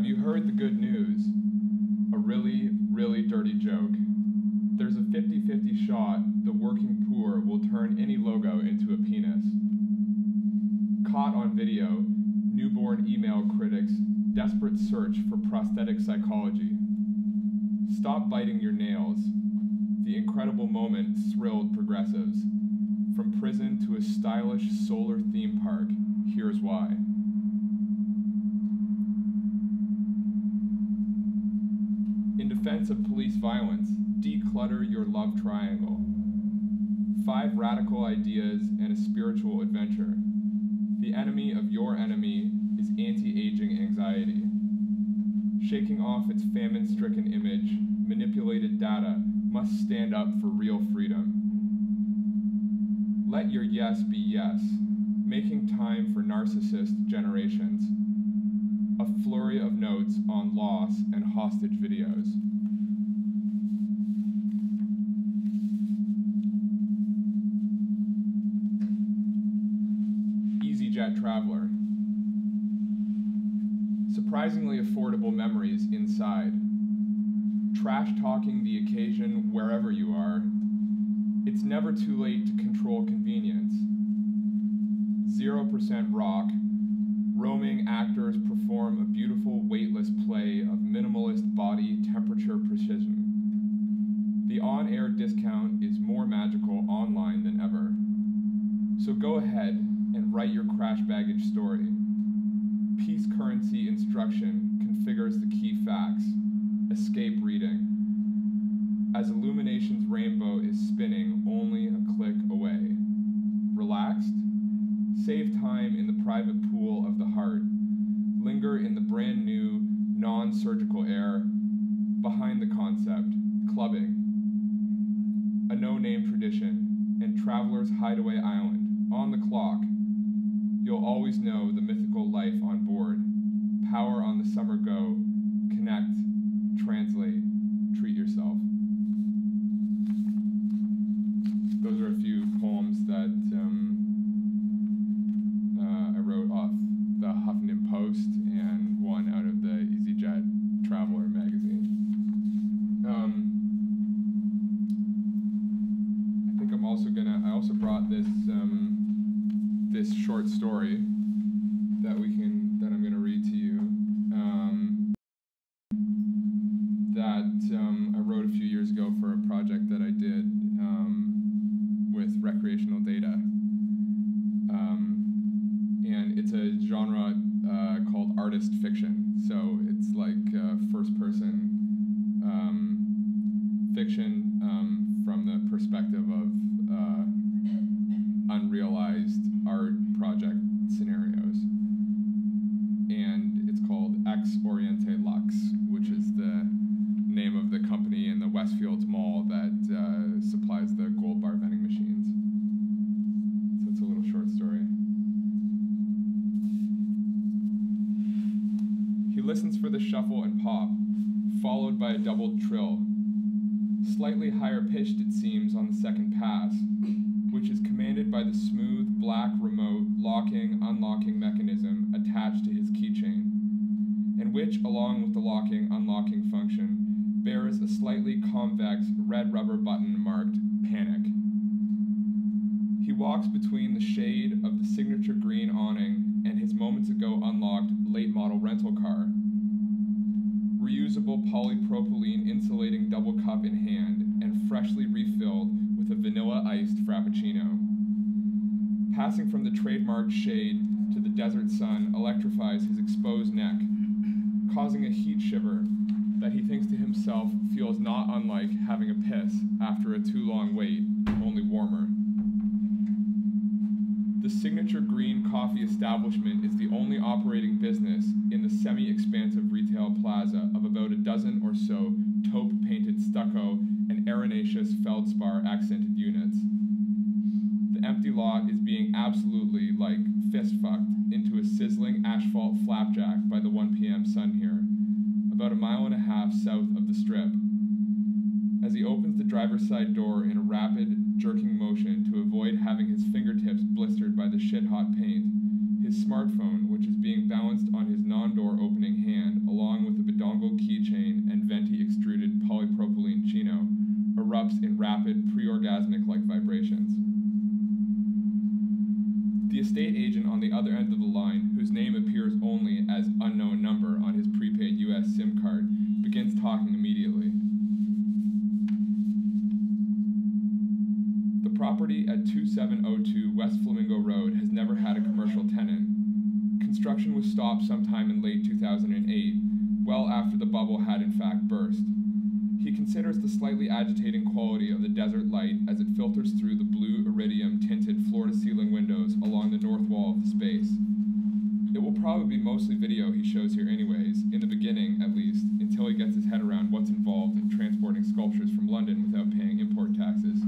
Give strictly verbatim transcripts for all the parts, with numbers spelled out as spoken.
you heard the good news? A really, really dirty joke. There's a fifty fifty shot the working poor will turn any logo into a penis. Caught on video, newborn email critics' desperate search for prosthetic psychology. Stop biting your nails. The incredible moment thrilled progressives. From prison to a stylish solar theme park, here's why. In defense of police violence, declutter your love triangle. Five radical ideas and a spiritual adventure. The enemy of your enemy is anti-aging anxiety. Shaking off its famine-stricken image, manipulated data must stand up for real freedom. Let your yes be yes, making time for narcissist generations. A flurry of notes on loss and hostage videos. EasyJet traveler. Surprisingly affordable memories inside. Trash talking the occasion wherever you are. It's never too late to control convenience. Zero percent rock. Roaming actors perform a beautiful weightless play of minimalist body temperature precision. The on-air discount is more magical online than ever. So go ahead and write your crash baggage story. Peace currency instruction configures the key facts. Escape reading. As Illumination's rainbow is spinning only a click away. Relaxed? Save time in the private pool of the heart. Linger in the brand new, non-surgical air. Behind the concept, clubbing. A no-name tradition, and Traveler's Hideaway Island, on the clock. You'll always know the mythical life on board. Power on the summer go. Connect, translate, treat yourself. Those are a few poems that um, uh, I wrote off the Huffington Post and one out of the EasyJet Traveler magazine. Um, I think I'm also gonna, I also brought this um, this short story that we can, that I'm gonna read to you. Um, that um, I wrote a few years ago for a project that I did um, with recreational data. Um, and it's a genre uh, called artist fiction. So it's like uh, first person um, fiction um, from the perspective of uh, unrealized art project scenarios. And it's called Ex Oriente Lux, which is the name of the company in the Westfields Mall that uh, supplies the gold bar vending machines. So it's a little short story. He listens for the shuffle and pop, followed by a doubled trill. Slightly higher pitched, it seems, on the second pass, which is commanded by the smooth black remote locking, unlocking mechanism attached to his keychain, and which, along with the locking, unlocking function, bears a slightly convex red rubber button marked Panic. He walks between the shade of the signature green awning and his moments ago unlocked late model rental car. Reusable polypropylene insulating double cup in hand and freshly refilled with a vanilla iced frappuccino. Passing from the trademarked shade to the desert sun electrifies his exposed neck, causing a heat shiver that he thinks to himself feels not unlike having a piss after a too long wait, only warmer. The signature green coffee establishment is the only operating business in the semi-expansive retail plaza of about a dozen or so taupe-painted stucco and arenaceous feldspar accented units. The empty lot is being absolutely, like, fist-fucked into a sizzling asphalt flapjack by the one p m sun here, about a mile and a half south of the Strip. As he opens the driver's side door in a rapid, jerking motion to avoid having his fingertips blistered by the shit-hot paint, His smartphone, which is being balanced on his non-door opening hand, along with a bedongle keychain and venti extruded polypropylene chino, erupts in rapid, pre-orgasmic-like vibrations. The estate agent on the other end of the line, whose name appears only as unknown number on his prepaid U S SIM card, begins talking immediately. The property at two seven oh two West Flamingo Road has never had a commercial tenant. Construction was stopped sometime in late two thousand eight, well after the bubble had in fact burst. He considers the slightly agitating quality of the desert light as it filters through the blue iridium-tinted floor-to-ceiling windows along the north wall of the space. It will probably be mostly video he shows here anyways, in the beginning at least, until he gets his head around what's involved in transporting sculptures from London without paying import taxes.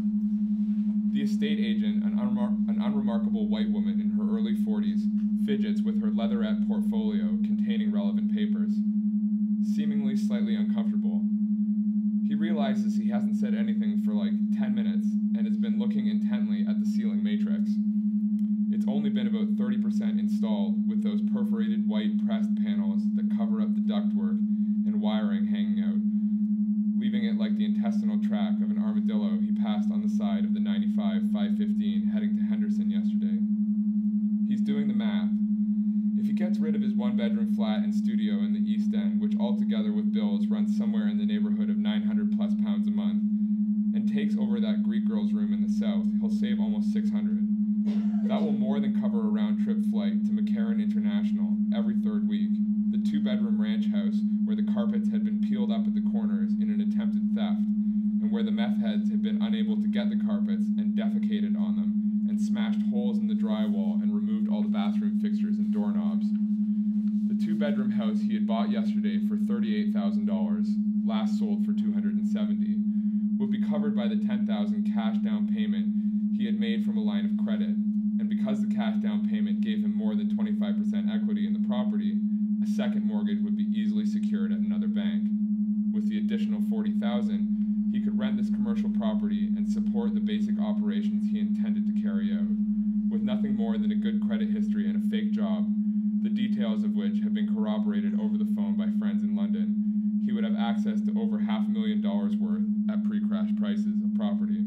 The estate agent, an, unremar an unremarkable white woman in her early forties, fidgets with her leatherette portfolio containing relevant papers, seemingly slightly uncomfortable. He realizes he hasn't said anything for like ten minutes and has been looking intently at the ceiling matrix. It's only been about thirty percent installed, with those perforated white pressed panels that cover up the ductwork and wiring hanging out, leaving it like the intestinal tract of an armadillo he passed on the side of the ninety-five five fifteen heading to Henderson yesterday. He's doing the math. If he gets rid of his one-bedroom flat and studio in the East End, which altogether with bills runs somewhere in the neighborhood of nine hundred plus pounds a month, and takes over that Greek girl's room in the south, he'll save almost six hundred. That will more than cover a round-trip flight to McCarran International every third week, the two-bedroom ranch house where the carpets had been peeled up at the corners in an attempted theft, and where the meth heads had been unable to get the carpets and defecated on them, and smashed holes in the drywall and removed all the bathroom fixtures and doorknobs. The two-bedroom house he had bought yesterday for thirty-eight thousand dollars, last sold for two hundred seventy dollars, would be covered by the ten thousand dollars cash down payment he had made from a line of credit, and because the cash down payment gave him more than twenty-five percent equity in the property, a second mortgage would be easily secured at another bank. With the additional forty thousand dollars, he could rent this commercial property and support the basic operations he intended to carry out. With nothing more than a good credit history and a fake job, the details of which have been corroborated over the phone by friends in London, he would have access to over half a million dollars worth at pre-crash prices of property.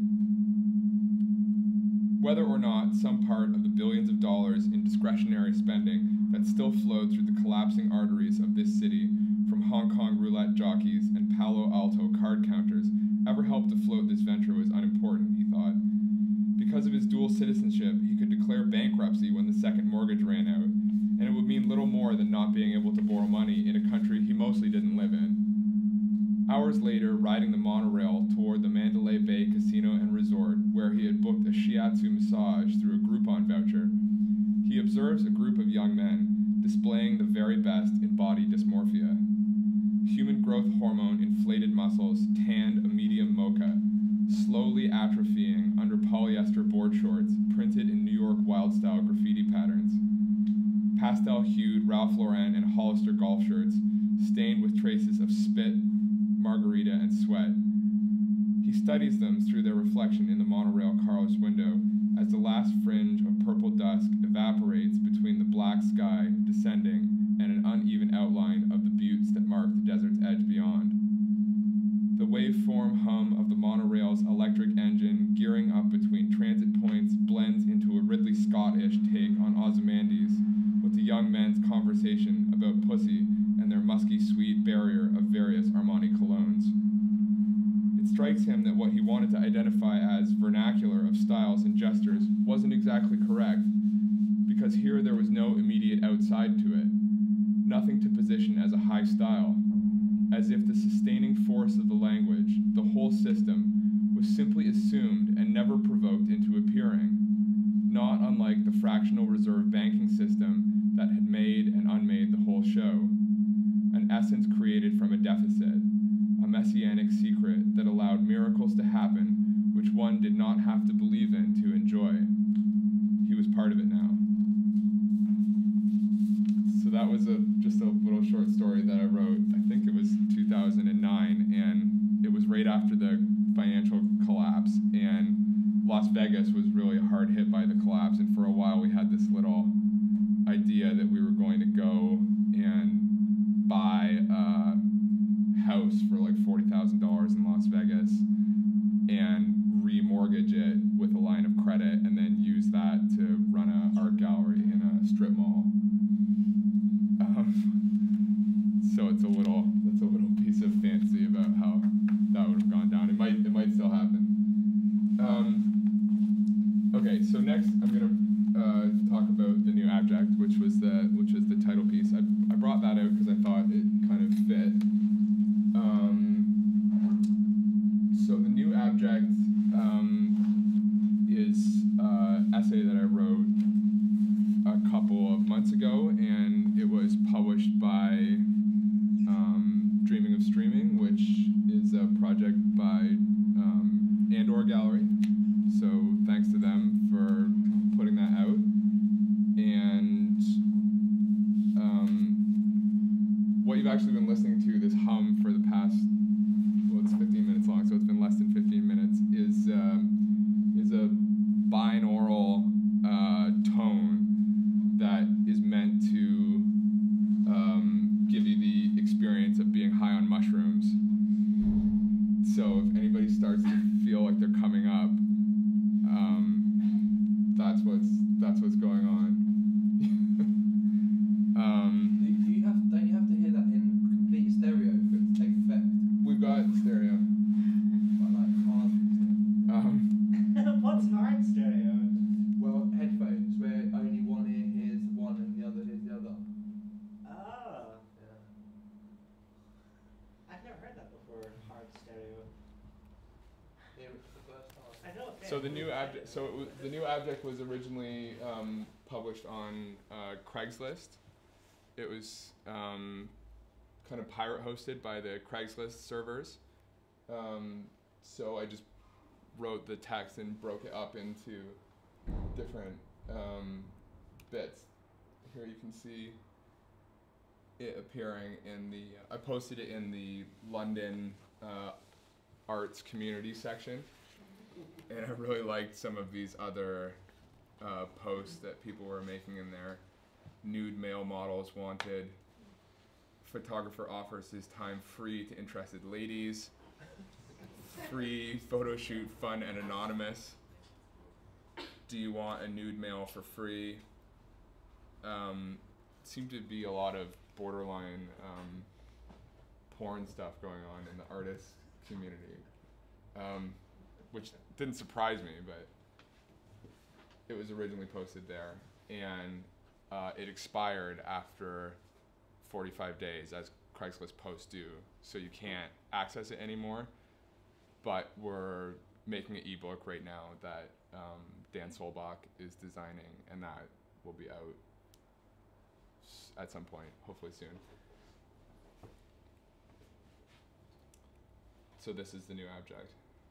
Whether or not some part of the billions of dollars in discretionary spending that still flowed through the collapsing arteries of this city from Hong Kong roulette jockeys and Palo Alto card counters ever helped to float this venture was unimportant, he thought. Because of his dual citizenship, he could declare bankruptcy when the second mortgage ran out, and it would mean little more than not being able to borrow money in a country he mostly didn't live in. Hours later, riding the monorail toward the Mandalay Bay Casino and Resort, where he had booked a shiatsu massage through a Groupon voucher, he observes a group of young men displaying the very best in body dysmorphia. Human growth hormone inflated muscles tanned a medium mocha, slowly atrophying under polyester board shorts printed in New York wild-style graffiti patterns. Pastel-hued Ralph Lauren and Hollister golf shirts stained with traces of spit, margarita, and sweat. He studies them through their reflection in the monorail car's window as the last fringe of purple dusk evaporates between the black sky descending and an uneven outline of the buttes that mark the desert's edge beyond. The waveform hum of the monorail's electric engine gearing up between transit points blends into a Ridley Scott-ish take on Ozymandias, with the young men's conversation about pussy and their musky sweet barrier of various Armani colognes. It strikes him that what he wanted to identify as vernacular of styles and gestures wasn't exactly correct, because here there was no immediate outside to it, nothing to position as a high style, as if the sustaining force of the language, the whole system, was simply assumed and never provoked into appearing, not unlike the fractional reserve banking system that had made and unmade the whole show, an essence created from a deficit, a messianic secret that allowed miracles to happen which one did not have to believe in to enjoy. He was part of it now. So that was a, just a little short story that I wrote, I think it was two thousand nine, and it was right after the financial collapse, and Las Vegas was really hard hit by the collapse, and for a while we had this little idea that we were going to go and buy a house for like forty thousand dollars in Las Vegas and remortgage it with a line of credit and then use that to run an art gallery in a strip mall. Um, so it's a little, that's a little piece of fantasy about how that would have gone down. It might, it might still happen. Um, okay, so next I'm gonna uh, talk about the new Abject, which was the, which was the title piece. I, I brought that out because I thought it kind of fit. Um, so the new Abject um, is an essay that I wrote a couple of months ago, and it was published by um, Dreaming of Streaming, which is a project by um, Andor Gallery. So thanks to them for putting that out. And um, what you've actually been listening to, this hum for the past, well, it's fifteen minutes long, so it's been less than fifteen minutes, is, uh, is a binaural uh, tone that is meant to um, give you the experience of being high on mushrooms. So if anybody starts to feel like they're coming up, um, that's what's that's what's going on. um, do, do you have don't you have to hear that in complete stereo for it to take effect? We've got stereo. But like hard stereo. Um, What's hard stereo? Well, headphones where only one ear hears one and the other hears the other. Oh. Yeah. I've never heard that before, hard stereo. Hear it for the first time. I know a So the band new who Abject, said so it. it was, the new Abject was originally um, published on uh, Craigslist. It was um, kind of pirate hosted by the Craigslist servers. Um, so I just wrote the text and broke it up into different um, bits. Here you can see it appearing in the. Uh, I posted it in the London uh, arts community section. And I really liked some of these other uh, posts that people were making in there. Nude male models wanted. Photographer offers his time free to interested ladies. Free photo shoot, fun and anonymous. Do you want a nude male for free? Um, seemed to be a lot of borderline um, porn stuff going on in the artist community. Um, which didn't surprise me, but it was originally posted there, and uh, it expired after forty-five days, as Craigslist posts do, so you can't access it anymore, but we're making an ebook right now that um, Dan Solbach is designing, and that will be out s- at some point, hopefully soon. So this is the new Abject.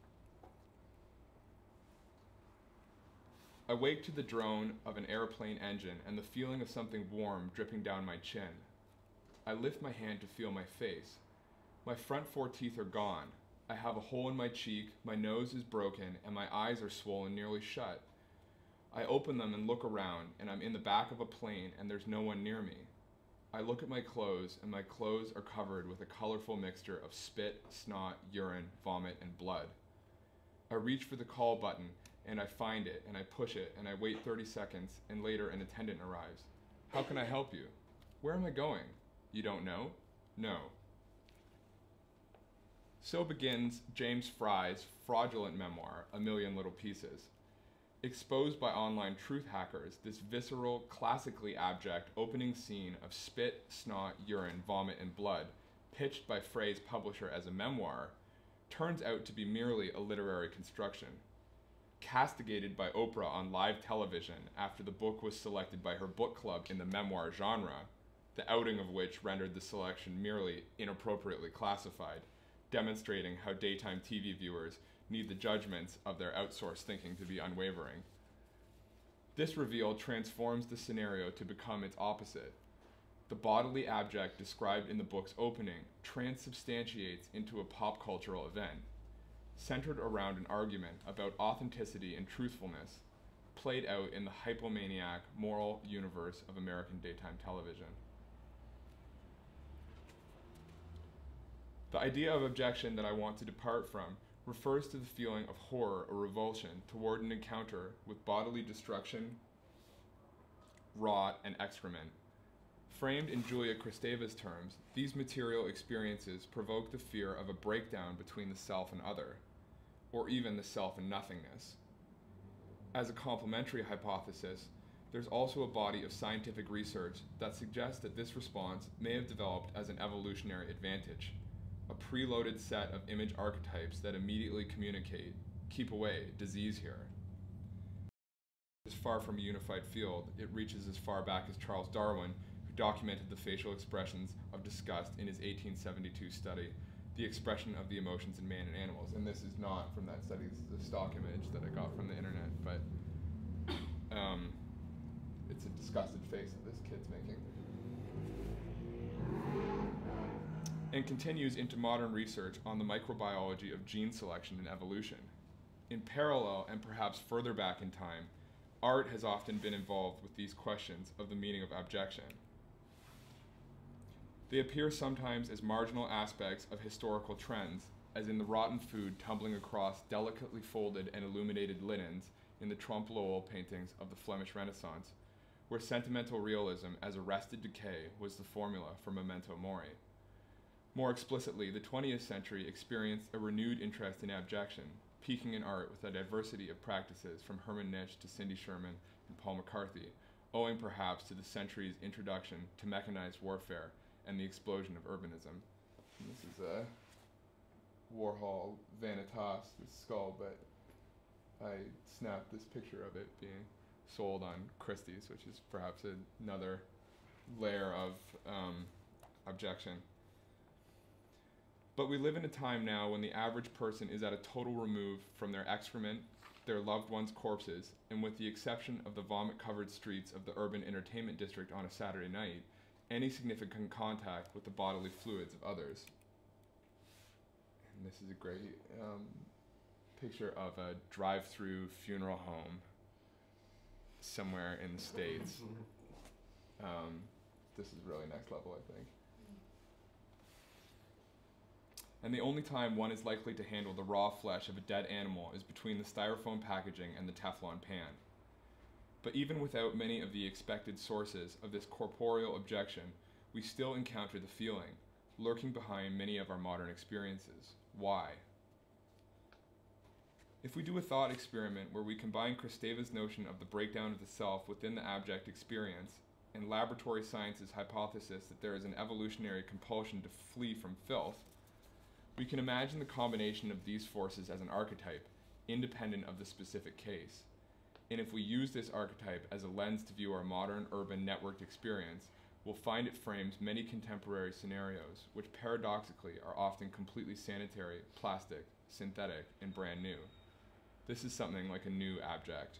I wake to the drone of an airplane engine and the feeling of something warm dripping down my chin. I lift my hand to feel my face. My front four teeth are gone. I have a hole in my cheek, my nose is broken, and my eyes are swollen nearly shut. I open them and look around, and I'm in the back of a plane and there's no one near me. I look at my clothes, and my clothes are covered with a colorful mixture of spit, snot, urine, vomit, and blood. I reach for the call button, and I find it, and I push it, and I wait thirty seconds, and later an attendant arrives. How can I help you? Where am I going? You don't know? No. So begins James Fry's fraudulent memoir, A Million Little Pieces. Exposed by online truth hackers, this visceral, classically abject opening scene of spit, snot, urine, vomit, and blood, pitched by Frey's publisher as a memoir, turns out to be merely a literary construction. Castigated by Oprah on live television after the book was selected by her book club in the memoir genre, the outing of which rendered the selection merely inappropriately classified, demonstrating how daytime T V viewers need the judgments of their outsourced thinking to be unwavering. This reveal transforms the scenario to become its opposite. The bodily abject described in the book's opening transubstantiates into a pop cultural event, centered around an argument about authenticity and truthfulness, played out in the hypomaniac moral universe of American daytime television. The idea of abjection that I want to depart from refers to the feeling of horror or revulsion toward an encounter with bodily destruction, rot, and excrement. Framed in Julia Kristeva's terms, these material experiences provoke the fear of a breakdown between the self and other, or even the self and nothingness. As a complementary hypothesis, there's also a body of scientific research that suggests that this response may have developed as an evolutionary advantage, a preloaded set of image archetypes that immediately communicate, keep away, disease here. Is far from a unified field, it reaches as far back as Charles Darwin, who documented the facial expressions of disgust in his eighteen seventy-two study, The Expression of the Emotions in Man and Animals. And this is not from that study, this is a stock image that I got from the internet, but um, it's a disgusted face that this kid's making. And continues into modern research on the microbiology of gene selection and evolution. In parallel, and perhaps further back in time, art has often been involved with these questions of the meaning of abjection. They appear sometimes as marginal aspects of historical trends, as in the rotten food tumbling across delicately folded and illuminated linens in the Trompe l'oeil paintings of the Flemish Renaissance, where sentimental realism as arrested decay was the formula for memento mori. More explicitly, the twentieth century experienced a renewed interest in abjection, peaking in art with a diversity of practices from Herman Nitsch to Cindy Sherman and Paul McCarthy, owing perhaps to the century's introduction to mechanized warfare and the explosion of urbanism. And this is a Warhol Vanitas, this skull, but I snapped this picture of it being sold on Christie's, which is perhaps another layer of um, abjection. But we live in a time now when the average person is at a total remove from their excrement, their loved ones' corpses, and with the exception of the vomit-covered streets of the urban entertainment district on a Saturday night, any significant contact with the bodily fluids of others. And this is a great um, picture of a drive-through funeral home somewhere in the States. Um, this is really next level, I think. And the only time one is likely to handle the raw flesh of a dead animal is between the styrofoam packaging and the Teflon pan. But even without many of the expected sources of this corporeal abjection, we still encounter the feeling, lurking behind many of our modern experiences. Why? If we do a thought experiment where we combine Kristeva's notion of the breakdown of the self within the abject experience and laboratory science's hypothesis that there is an evolutionary compulsion to flee from filth, we can imagine the combination of these forces as an archetype, independent of the specific case. And if we use this archetype as a lens to view our modern urban networked experience, we'll find it frames many contemporary scenarios, which paradoxically are often completely sanitary, plastic, synthetic, and brand new. This is something like a new abject.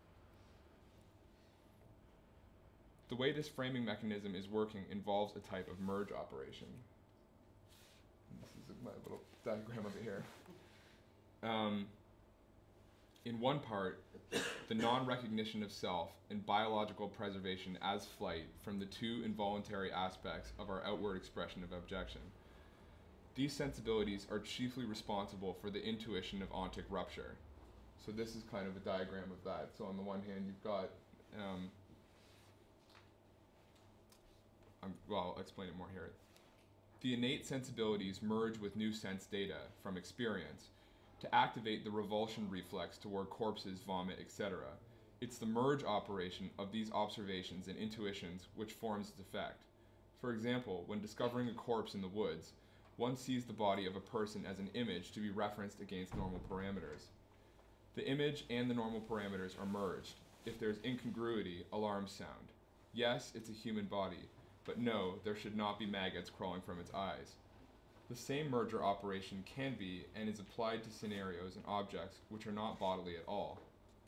The way this framing mechanism is working involves a type of merge operation. This is my little diagram over here. Um, in one part, the non-recognition of self and biological preservation as flight from the two involuntary aspects of our outward expression of abjection. These sensibilities are chiefly responsible for the intuition of ontic rupture. So this is kind of a diagram of that. So on the one hand, you've got, um, I'm, well, I'll explain it more here. The innate sensibilities merge with new sense data from experience to activate the revulsion reflex toward corpses, vomit, et cetera. It's the merge operation of these observations and intuitions which forms its effect. For example, when discovering a corpse in the woods, one sees the body of a person as an image to be referenced against normal parameters. The image and the normal parameters are merged. If there's incongruity, alarms sound. Yes, it's a human body, but no, there should not be maggots crawling from its eyes. The same merger operation can be and is applied to scenarios and objects which are not bodily at all.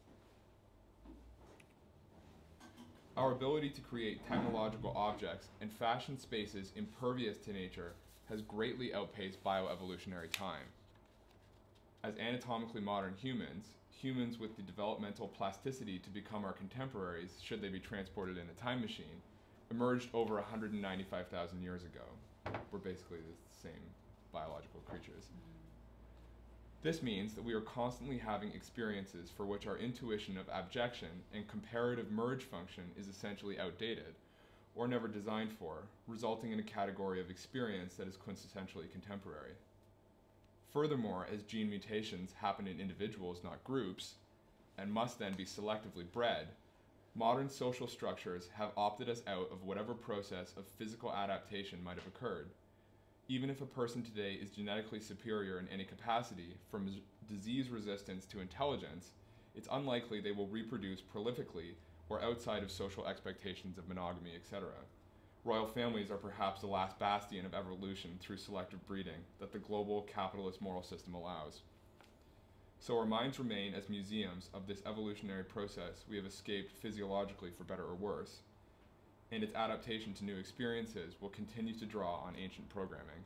Our ability to create technological objects and fashion spaces impervious to nature has greatly outpaced bioevolutionary time. As anatomically modern humans, humans with the developmental plasticity to become our contemporaries, should they be transported in a time machine, emerged over one hundred ninety-five thousand years ago. We're basically the same biological creatures. This means that we are constantly having experiences for which our intuition of abjection and comparative merge function is essentially outdated, or never designed for, resulting in a category of experience that is quintessentially contemporary. Furthermore, as gene mutations happen in individuals, not groups, and must then be selectively bred, modern social structures have opted us out of whatever process of physical adaptation might have occurred. Even if a person today is genetically superior in any capacity, from disease resistance to intelligence, it's unlikely they will reproduce prolifically or outside of social expectations of monogamy, et cetera. Royal families are perhaps the last bastion of evolution through selective breeding that the global capitalist moral system allows. So our minds remain as museums of this evolutionary process we have escaped physiologically for better or worse, and its adaptation to new experiences will continue to draw on ancient programming.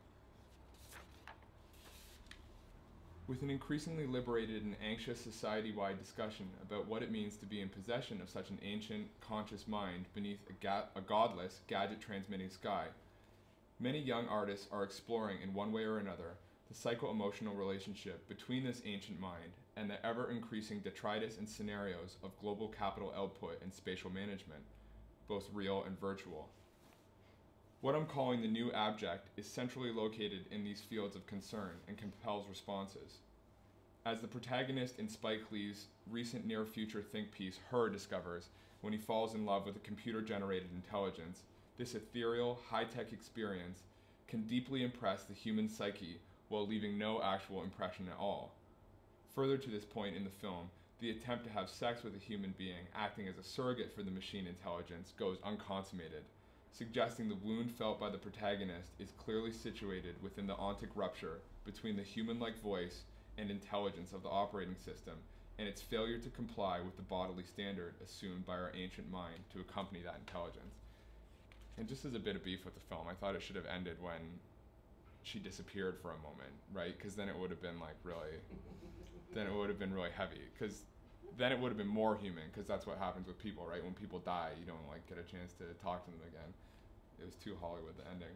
With an increasingly liberated and anxious society-wide discussion about what it means to be in possession of such an ancient, conscious mind beneath a, ga a godless, gadget-transmitting sky, many young artists are exploring in one way or another the psycho-emotional relationship between this ancient mind and the ever-increasing detritus and scenarios of global capital output and spatial management, both real and virtual. What I'm calling the new abject is centrally located in these fields of concern and compels responses. As the protagonist in Spike Lee's recent near-future think piece, Her, discovers when he falls in love with a computer-generated intelligence, this ethereal, high-tech experience can deeply impress the human psyche while leaving no actual impression at all. Further to this point in the film, the attempt to have sex with a human being acting as a surrogate for the machine intelligence goes unconsummated, suggesting the wound felt by the protagonist is clearly situated within the ontic rupture between the human-like voice and intelligence of the operating system and its failure to comply with the bodily standard assumed by our ancient mind to accompany that intelligence. And just as a bit of beef with the film, I thought it should have ended when she disappeared for a moment, right? Because then it would have been like really, then it would have been really heavy. Because then it would have been more human, because that's what happens with people, right? When people die, you don't like get a chance to talk to them again. It was too Hollywood, the ending.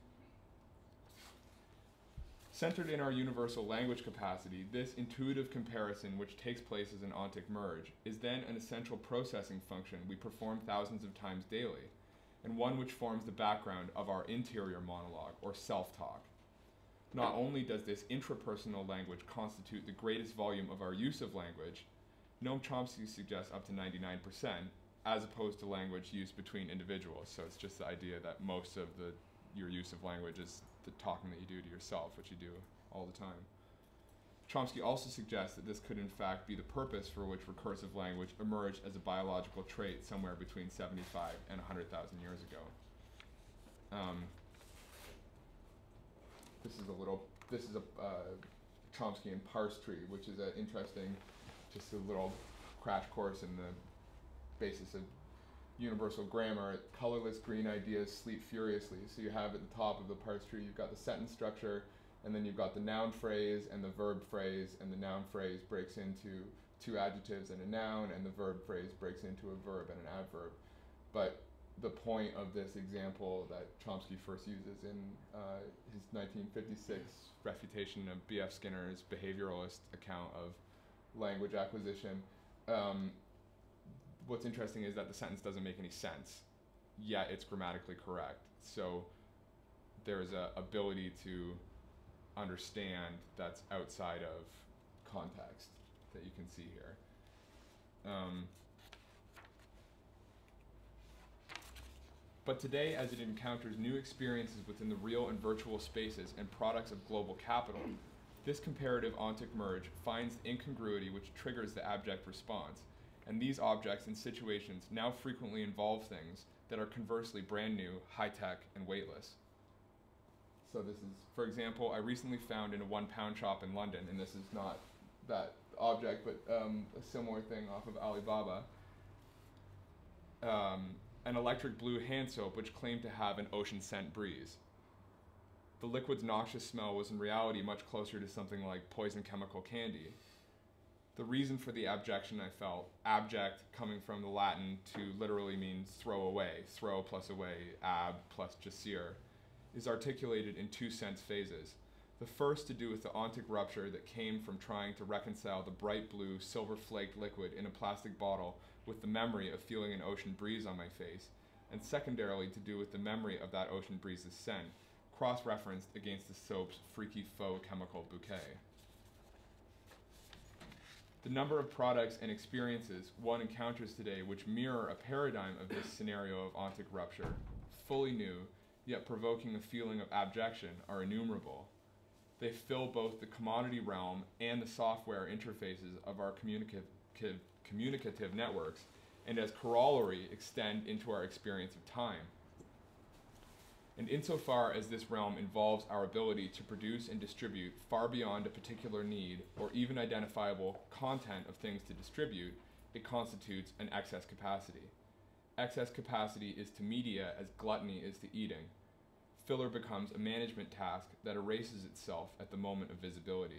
Centered in our universal language capacity, this intuitive comparison, which takes place as an ontic merge, is then an essential processing function we perform thousands of times daily, and one which forms the background of our interior monologue, or self-talk. Not only does this intrapersonal language constitute the greatest volume of our use of language, Noam Chomsky suggests up to ninety-nine percent, as opposed to language used between individuals. So it's just the idea that most of the your use of language is the talking that you do to yourself, which you do all the time. Chomsky also suggests that this could in fact be the purpose for which recursive language emerged as a biological trait somewhere between seventy-five and one hundred thousand years ago. Um, this is a little, this is a uh, Chomskyan parse tree, which is an interesting, just a little crash course in the basis of universal grammar. Colorless green ideas sleep furiously. So you have at the top of the parse tree, you've got the sentence structure, and then you've got the noun phrase and the verb phrase, and the noun phrase breaks into two adjectives and a noun, and the verb phrase breaks into a verb and an adverb. But the point of this example that Chomsky first uses in uh, his nineteen fifty-six refutation of B F Skinner's behavioralist account of language acquisition, um, what's interesting is that the sentence doesn't make any sense, yet it's grammatically correct. So there's a ability to understand that's outside of context that you can see here. Um, but today, as it encounters new experiences within the real and virtual spaces and products of global capital, this comparative ontic merge finds the incongruity which triggers the abject response, and these objects and situations now frequently involve things that are conversely brand new, high-tech, and weightless. So this is, for example, I recently found in a one-pound shop in London, and this is not that object, but um, a similar thing off of Alibaba, um, an electric blue hand soap which claimed to have an ocean scent breeze. The liquid's noxious smell was in reality much closer to something like poison chemical candy. The reason for the abjection I felt, abject coming from the Latin to literally means throw away, throw plus away, ab plus jasir, is articulated in two sense phases. The first to do with the ontic rupture that came from trying to reconcile the bright blue, silver-flaked liquid in a plastic bottle with the memory of feeling an ocean breeze on my face, and secondarily to do with the memory of that ocean breeze's scent, cross-referenced against the soap's freaky faux chemical bouquet. The number of products and experiences one encounters today which mirror a paradigm of this scenario of ontic rupture, fully new, yet provoking a feeling of abjection, are innumerable. They fill both the commodity realm and the software interfaces of our communicative, communicative networks, and as corollary extend into our experience of time. And insofar as this realm involves our ability to produce and distribute far beyond a particular need or even identifiable content of things to distribute, it constitutes an excess capacity. Excess capacity is to media as gluttony is to eating. Filler becomes a management task that erases itself at the moment of visibility.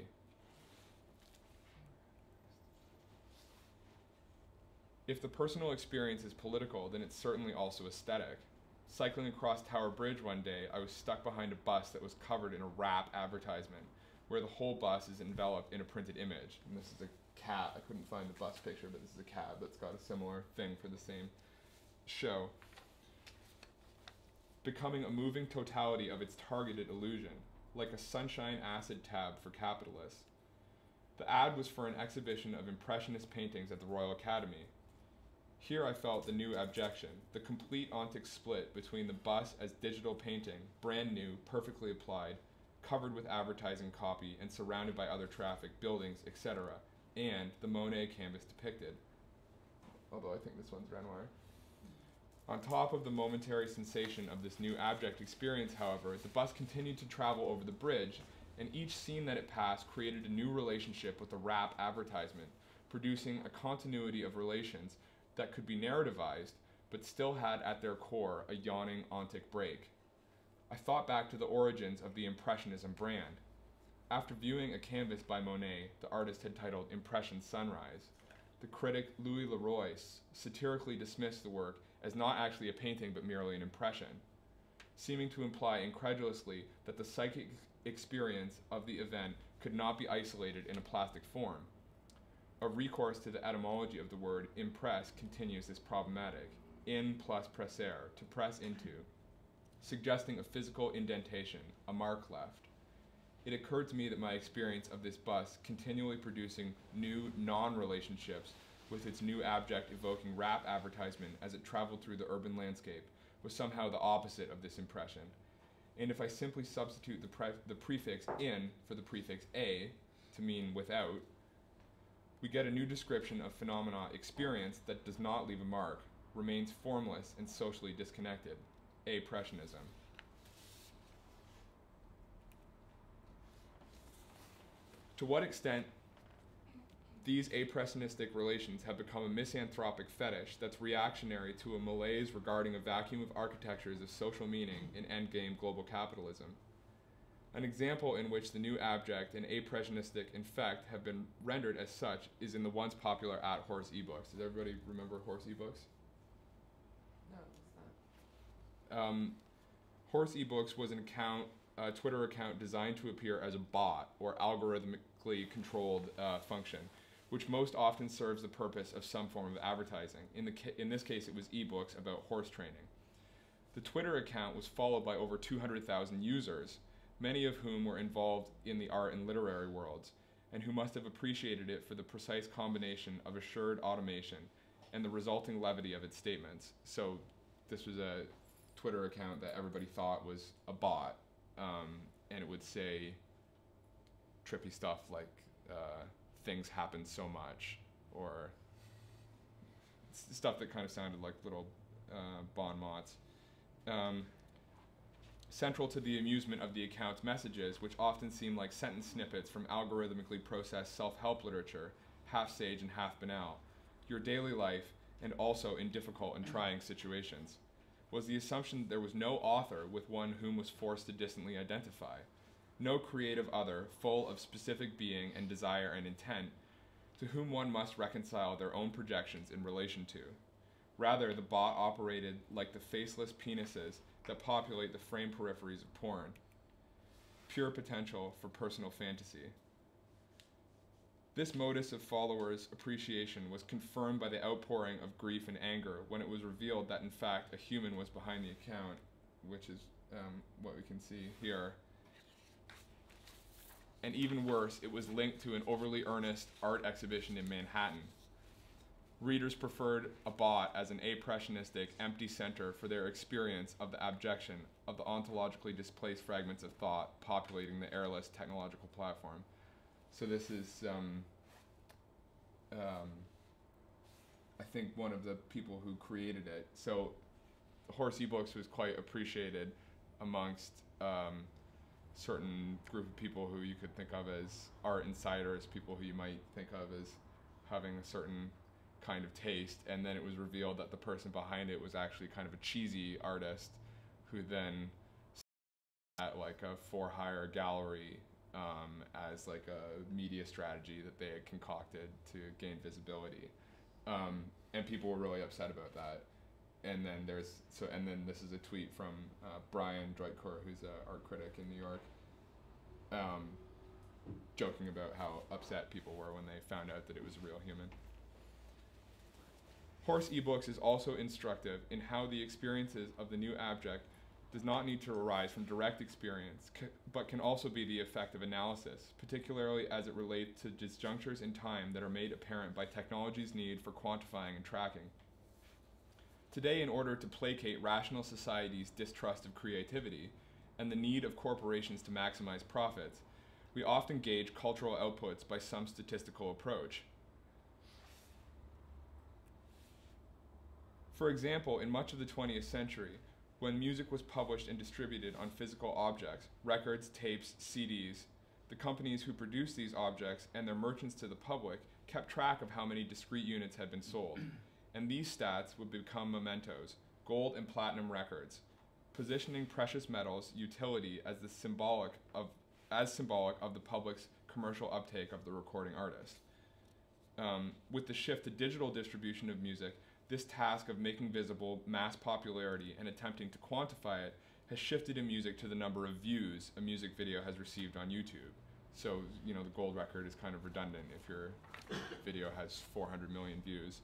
If the personal experience is political, then it's certainly also aesthetic. Cycling across Tower Bridge one day, I was stuck behind a bus that was covered in a rap advertisement, where the whole bus is enveloped in a printed image. And this is a cab. I couldn't find the bus picture, but this is a cab that's got a similar thing for the same show. Becoming a moving totality of its targeted illusion, like a sunshine acid tab for capitalists. The ad was for an exhibition of impressionist paintings at the Royal Academy. Here I felt the new abjection, the complete ontic split between the bus as digital painting, brand new, perfectly applied, covered with advertising copy and surrounded by other traffic, buildings, et cetera, and the Monet canvas depicted. Although I think this one's Renoir. On top of the momentary sensation of this new abject experience, however, the bus continued to travel over the bridge, and each scene that it passed created a new relationship with the rap advertisement, producing a continuity of relations that could be narrativized, but still had at their core a yawning ontic break. I thought back to the origins of the Impressionism brand. After viewing a canvas by Monet, the artist had titled Impression Sunrise, the critic Louis Leroy satirically dismissed the work as not actually a painting but merely an impression, seeming to imply incredulously that the psychic experience of the event could not be isolated in a plastic form. A recourse to the etymology of the word impress continues this problematic, in plus presser, to press into, suggesting a physical indentation, a mark left. It occurred to me that my experience of this bus continually producing new non-relationships with its new abject evoking rap advertisement as it traveled through the urban landscape was somehow the opposite of this impression. And if I simply substitute the, pre the prefix in for the prefix a to mean without, we get a new description of phenomena experience that does not leave a mark, remains formless and socially disconnected, apressionism. To what extent these apressionistic relations have become a misanthropic fetish that's reactionary to a malaise regarding a vacuum of architectures of social meaning in endgame global capitalism. An example in which the new abject and apressionistic effect have been rendered as such is in the once popular At Horse ebooks. Does everybody remember Horse ebooks? No, what's that? Um, Horse ebooks was an account, a Twitter account designed to appear as a bot or algorithmically controlled uh, function, which most often serves the purpose of some form of advertising. In, the ca in this case, it was ebooks about horse training. The Twitter account was followed by over two hundred thousand users, many of whom were involved in the art and literary worlds, and who must have appreciated it for the precise combination of assured automation and the resulting levity of its statements. So this was a Twitter account that everybody thought was a bot, um, and it would say trippy stuff like uh, things happen so much, or stuff that kind of sounded like little uh, bon mots. Um, Central to the amusement of the account's messages, which often seem like sentence snippets from algorithmically processed self-help literature, half sage and half banal, your daily life, and also in difficult and trying situations. was the assumption that there was no author with one whom was forced to distantly identify, no creative other full of specific being and desire and intent, to whom one must reconcile their own projections in relation to. Rather, the bot operated like the faceless penises that populate the frame peripheries of porn, pure potential for personal fantasy. This modus of followers' appreciation was confirmed by the outpouring of grief and anger when it was revealed that in fact a human was behind the account, which is um, what we can see here. And even worse, it was linked to an overly earnest art exhibition in Manhattan. Readers preferred a bot as an impressionistic, empty center for their experience of the abjection of the ontologically displaced fragments of thought populating the airless technological platform. So this is, um, um, I think, one of the people who created it. So Horse eBooks was quite appreciated amongst um, certain group of people who you could think of as art insiders, people who you might think of as having a certain kind of taste. And then it was revealed that the person behind it was actually kind of a cheesy artist who then at like a for-hire gallery Um, as like a media strategy that they had concocted to gain visibility, um, and people were really upset about that. And then there's so, and then this is a tweet from uh, Brian Droitcourt, who's an art critic in New York, um, joking about how upset people were when they found out that it was a real human. Horse eBooks is also instructive in how the experiences of the new abject does not need to arise from direct experience, but can also be the effect of analysis, particularly as it relates to disjunctures in time that are made apparent by technology's need for quantifying and tracking. Today, in order to placate rational society's distrust of creativity and the need of corporations to maximize profits, we often gauge cultural outputs by some statistical approach. For example, in much of the twentieth century, when music was published and distributed on physical objects, records, tapes, C Ds, the companies who produced these objects and their merchants to the public kept track of how many discrete units had been sold. And these stats would become mementos, gold and platinum records, positioning precious metals' utility as the symbolic of, as symbolic of the public's commercial uptake of the recording artist. Um, with the shift to digital distribution of music, this task of making visible mass popularity and attempting to quantify it has shifted in music to the number of views a music video has received on YouTube. So, you know, the gold record is kind of redundant if your video has four hundred million views.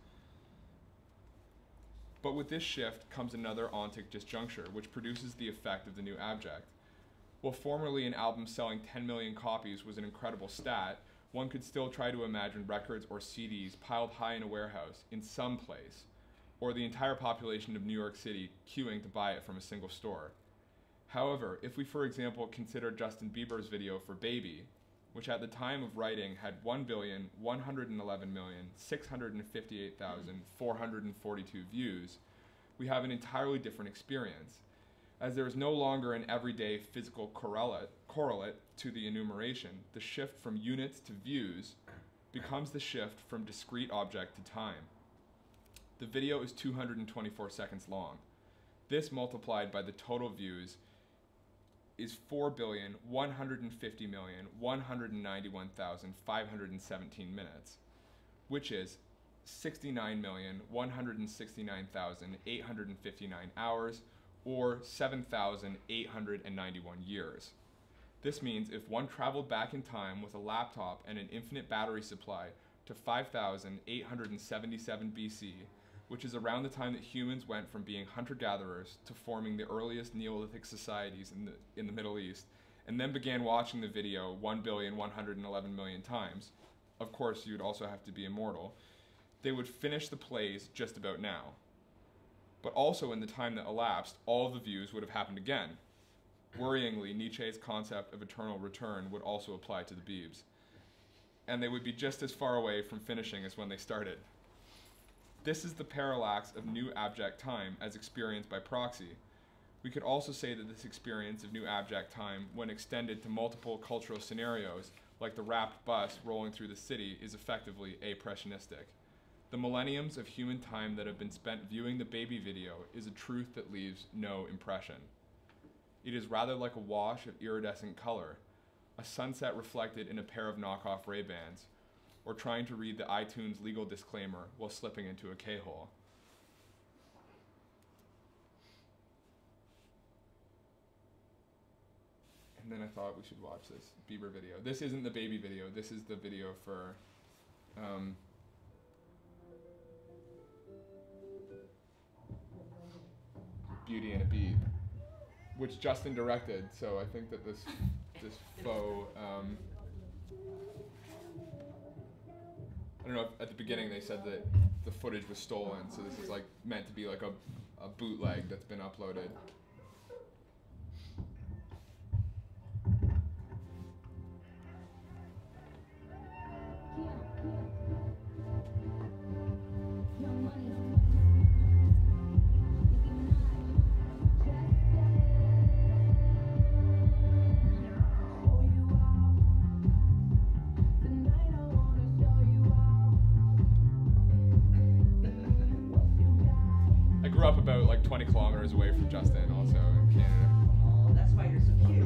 But with this shift comes another ontic disjuncture, which produces the effect of the new abject. While formerly an album selling ten million copies was an incredible stat, one could still try to imagine records or C Ds piled high in a warehouse in some place, or the entire population of New York City queuing to buy it from a single store. However, if we, for example, consider Justin Bieber's video for Baby, which at the time of writing had one billion, one hundred eleven million, six hundred fifty-eight thousand, four hundred forty-two views, we have an entirely different experience, as there is no longer an everyday physical correlate, correlate to the enumeration. The shift from units to views becomes the shift from discrete object to time. The video is two hundred twenty-four seconds long. This multiplied by the total views is four billion, one hundred fifty million, one hundred ninety-one thousand, five hundred seventeen minutes, which is sixty-nine million, one hundred sixty-nine thousand, eight hundred fifty-nine hours, or seven thousand eight hundred ninety-one years. This means if one traveled back in time with a laptop and an infinite battery supply to five thousand eight hundred seventy-seven B C, which is around the time that humans went from being hunter-gatherers to forming the earliest Neolithic societies in the, in the Middle East, and then began watching the video one billion, one hundred eleven million times, of course you'd also have to be immortal, they would finish the plays just about now. But also in the time that elapsed, all of the views would have happened again. Worryingly, Nietzsche's concept of eternal return would also apply to the Beebs. And they would be just as far away from finishing as when they started. This is the parallax of new abject time as experienced by proxy. We could also say that this experience of new abject time, when extended to multiple cultural scenarios, like the wrapped bus rolling through the city, is effectively appressionistic. The millenniums of human time that have been spent viewing the baby video is a truth that leaves no impression. It is rather like a wash of iridescent color, a sunset reflected in a pair of knockoff Ray-Bans, or trying to read the iTunes legal disclaimer while slipping into a K-hole. And then I thought we should watch this Bieber video. This isn't the baby video. This is the video for um, Beauty and a Beat, which Justin directed. So I think that this this faux. Um, I don't know if at the beginning they said that the footage was stolen. So this is like meant to be like a, a bootleg that's been uploaded. Up about like twenty kilometers away from Justin, also in Canada. Oh, that's why you're so cute.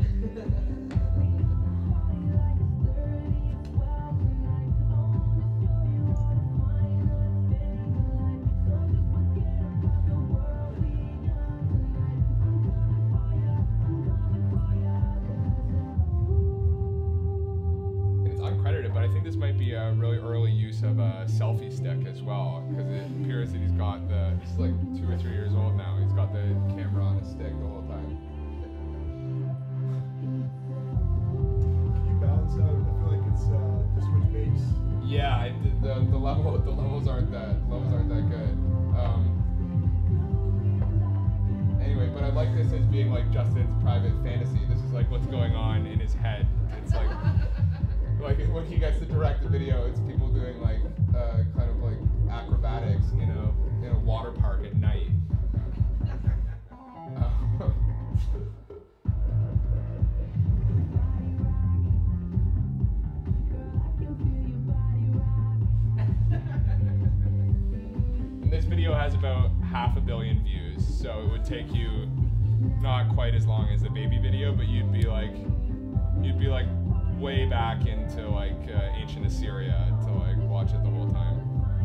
And it's uncredited, but I think this might be a really early use of a selfie stick as well, because it appears that he's got the, it's like two or three years old now, he's got the camera on his stick the whole time. Can you balance out? I feel like it's uh, the switch bass. Yeah, I did the, the level the levels aren't that levels aren't that good. Um, anyway, but I like this as being like Justin's private fantasy. This is like what's going on in his head. It's like like when he gets to direct the video, it's people doing like uh, kind of like acrobatics, you know, in a water park at night. Uh, and this video has about half a billion views, so it would take you not quite as long as the baby video, but you'd be like, you'd be like way back into like uh, ancient Assyria to like watch it the whole time.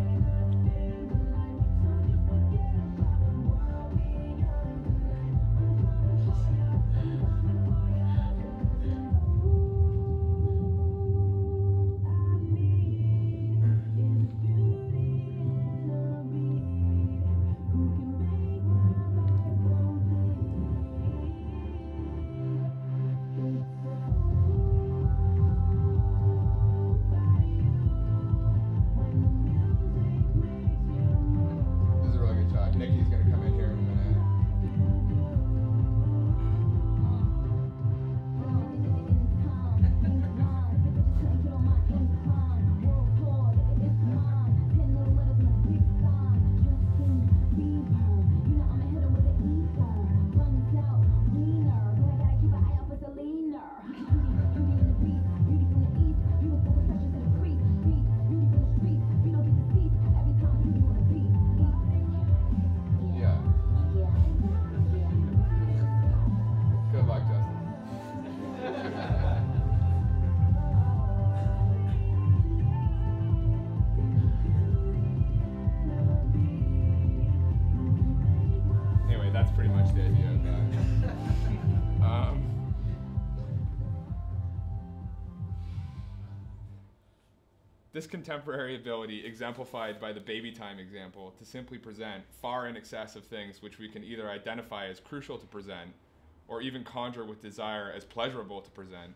This contemporary ability, exemplified by the baby time example, to simply present far in excess of things which we can either identify as crucial to present, or even conjure with desire as pleasurable to present,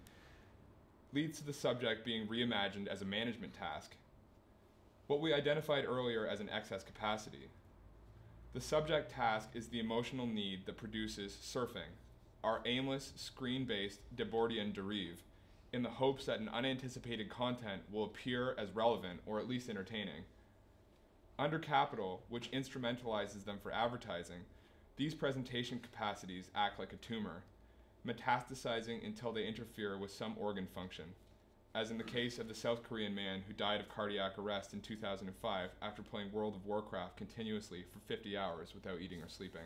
leads to the subject being reimagined as a management task. What we identified earlier as an excess capacity. The subject task is the emotional need that produces surfing, our aimless, screen-based Debordian derive, in the hopes that an unanticipated content will appear as relevant or at least entertaining. Under capital, which instrumentalizes them for advertising, these presentation capacities act like a tumor, metastasizing until they interfere with some organ function. as in the case of the South Korean man who died of cardiac arrest in two thousand five after playing World of Warcraft continuously for fifty hours without eating or sleeping.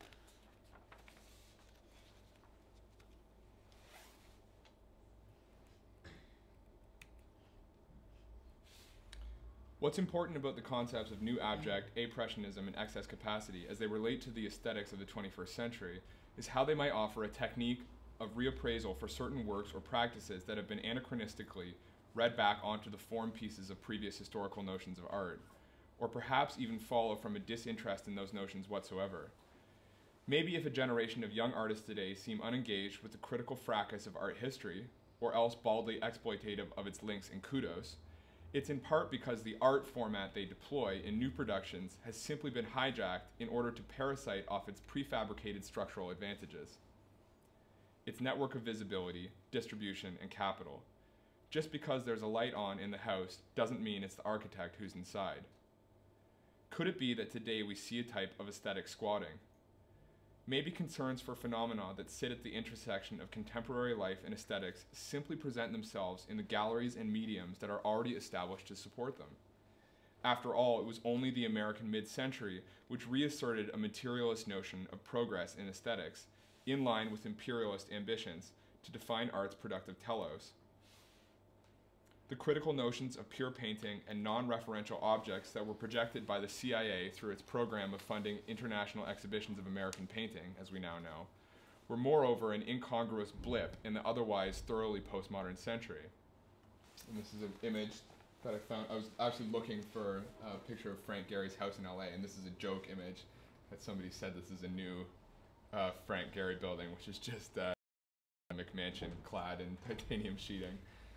What's important about the concepts of new abject, appressionism, and excess capacity as they relate to the aesthetics of the twenty-first century is how they might offer a technique of reappraisal for certain works or practices that have been anachronistically read back onto the form pieces of previous historical notions of art, or perhaps even follow from a disinterest in those notions whatsoever. Maybe if a generation of young artists today seem unengaged with the critical fracas of art history, or else baldly exploitative of its links and kudos, it's in part because the art format they deploy in new productions has simply been hijacked in order to parasite off its prefabricated structural advantages. Its network of visibility, distribution, and capital. Just because there's a light on in the house doesn't mean it's the architect who's inside. Could it be that today we see a type of aesthetic squatting? Maybe concerns for phenomena that sit at the intersection of contemporary life and aesthetics simply present themselves in the galleries and mediums that are already established to support them. After all, it was only the American mid-century which reasserted a materialist notion of progress in aesthetics, in line with imperialist ambitions to define art's productive telos. The critical notions of pure painting and non-referential objects that were projected by the C I A through its program of funding international exhibitions of American painting, as we now know, were moreover an incongruous blip in the otherwise thoroughly postmodern century. And this is an image that I found. I was actually looking for a picture of Frank Gehry's house in L A, and this is a joke image that somebody said this is a new uh, Frank Gehry building, which is just uh, a McMansion clad in titanium sheeting.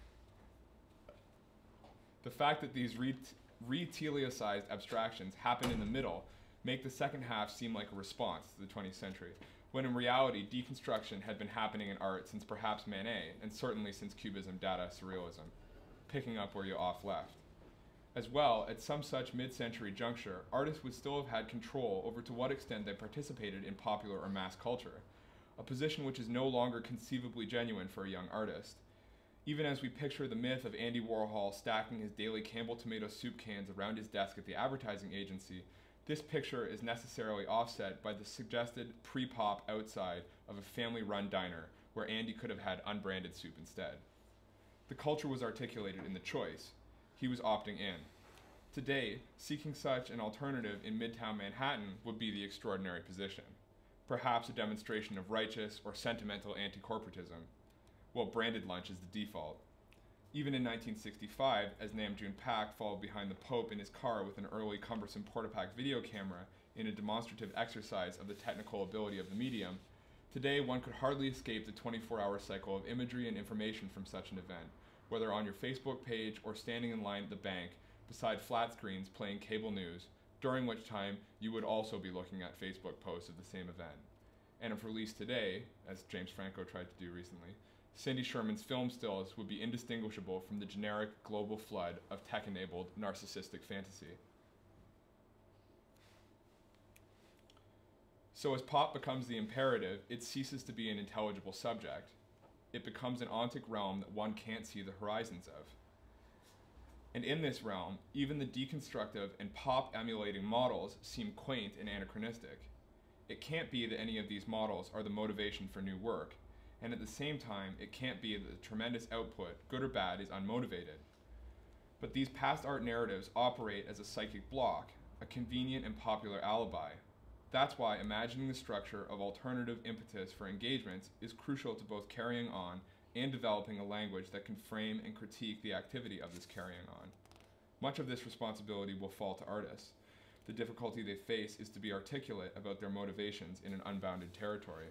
The fact that these re-teleosized abstractions happen in the middle make the second half seem like a response to the twentieth century, when in reality deconstruction had been happening in art since perhaps Manet, and certainly since Cubism, Dada, Surrealism, picking up where you off left. As well, at some such mid-century juncture, artists would still have had control over to what extent they participated in popular or mass culture, a position which is no longer conceivably genuine for a young artist. Even as we picture the myth of Andy Warhol stacking his daily Campbell tomato soup cans around his desk at the advertising agency, this picture is necessarily offset by the suggested pre-pop outside of a family-run diner where Andy could have had unbranded soup instead. The culture was articulated in the choice. He was opting in. Today, seeking such an alternative in Midtown Manhattan would be the extraordinary position, perhaps a demonstration of righteous or sentimental anti-corporatism. Well, branded lunch is the default. Even in nineteen sixty-five, as Nam June Pak followed behind the Pope in his car with an early cumbersome Portapak video camera in a demonstrative exercise of the technical ability of the medium, today one could hardly escape the twenty-four hour cycle of imagery and information from such an event, whether on your Facebook page or standing in line at the bank beside flat screens playing cable news, during which time you would also be looking at Facebook posts of the same event. And if released today, as James Franco tried to do recently, Cindy Sherman's film stills would be indistinguishable from the generic global flood of tech-enabled narcissistic fantasy. So as pop becomes the imperative, it ceases to be an intelligible subject. It becomes an ontic realm that one can't see the horizons of. And in this realm, even the deconstructive and pop-emulating models seem quaint and anachronistic. It can't be that any of these models are the motivation for new work, and at the same time, it can't be that the tremendous output, good or bad, is unmotivated. But these past art narratives operate as a psychic block, a convenient and popular alibi. That's why imagining the structure of alternative impetus for engagements is crucial to both carrying on and developing a language that can frame and critique the activity of this carrying on. Much of this responsibility will fall to artists. The difficulty they face is to be articulate about their motivations in an unbounded territory.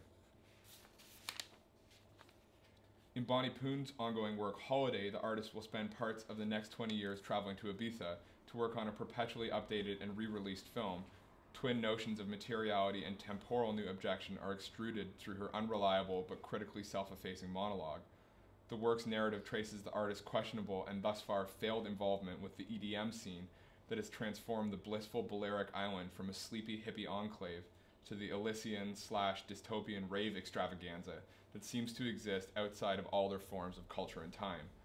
In Bonnie Poon's ongoing work, Holiday, the artist will spend parts of the next twenty years traveling to Ibiza to work on a perpetually updated and re-released film. Twin notions of materiality and temporal new objection are extruded through her unreliable but critically self-effacing monologue. The work's narrative traces the artist's questionable and thus far failed involvement with the E D M scene that has transformed the blissful Balearic Island from a sleepy hippie enclave to the Elysian slash dystopian rave extravaganza that seems to exist outside of all their forms of culture and time.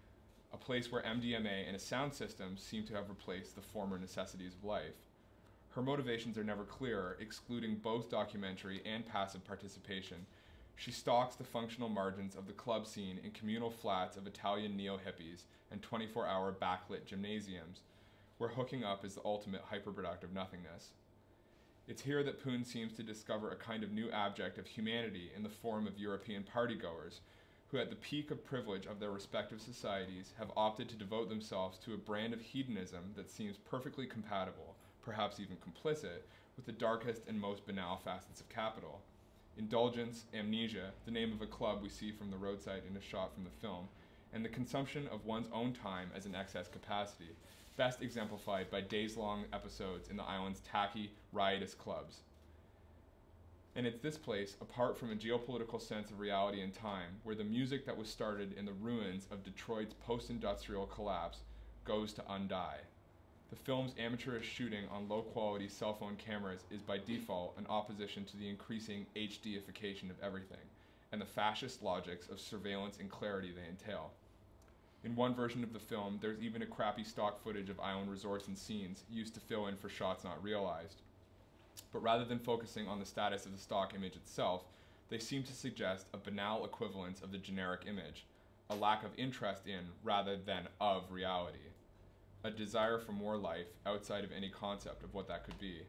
a place where M D M A and a sound system seem to have replaced the former necessities of life. Her motivations are never clear, excluding both documentary and passive participation. She stalks the functional margins of the club scene in communal flats of Italian neo-hippies and twenty-four hour backlit gymnasiums, where hooking up is the ultimate hyperproductive nothingness. It's here that Poon seems to discover a kind of new abject of humanity in the form of European partygoers, who at the peak of privilege of their respective societies have opted to devote themselves to a brand of hedonism that seems perfectly compatible, perhaps even complicit, with the darkest and most banal facets of capital. Indulgence, amnesia, the name of a club we see from the roadside in a shot from the film, and the consumption of one's own time as an excess capacity, best exemplified by days-long episodes in the island's tacky, riotous clubs. And it's this place, apart from a geopolitical sense of reality and time, where the music that was started in the ruins of Detroit's post-industrial collapse goes to undie. The film's amateurish shooting on low-quality cell phone cameras is by default an opposition to the increasing H D-ification of everything, and the fascist logics of surveillance and clarity they entail. In one version of the film, there's even a crappy stock footage of island resorts and scenes used to fill in for shots not realized. But rather than focusing on the status of the stock image itself, they seem to suggest a banal equivalence of the generic image, a lack of interest in, rather than of, reality, a desire for more life outside of any concept of what that could be.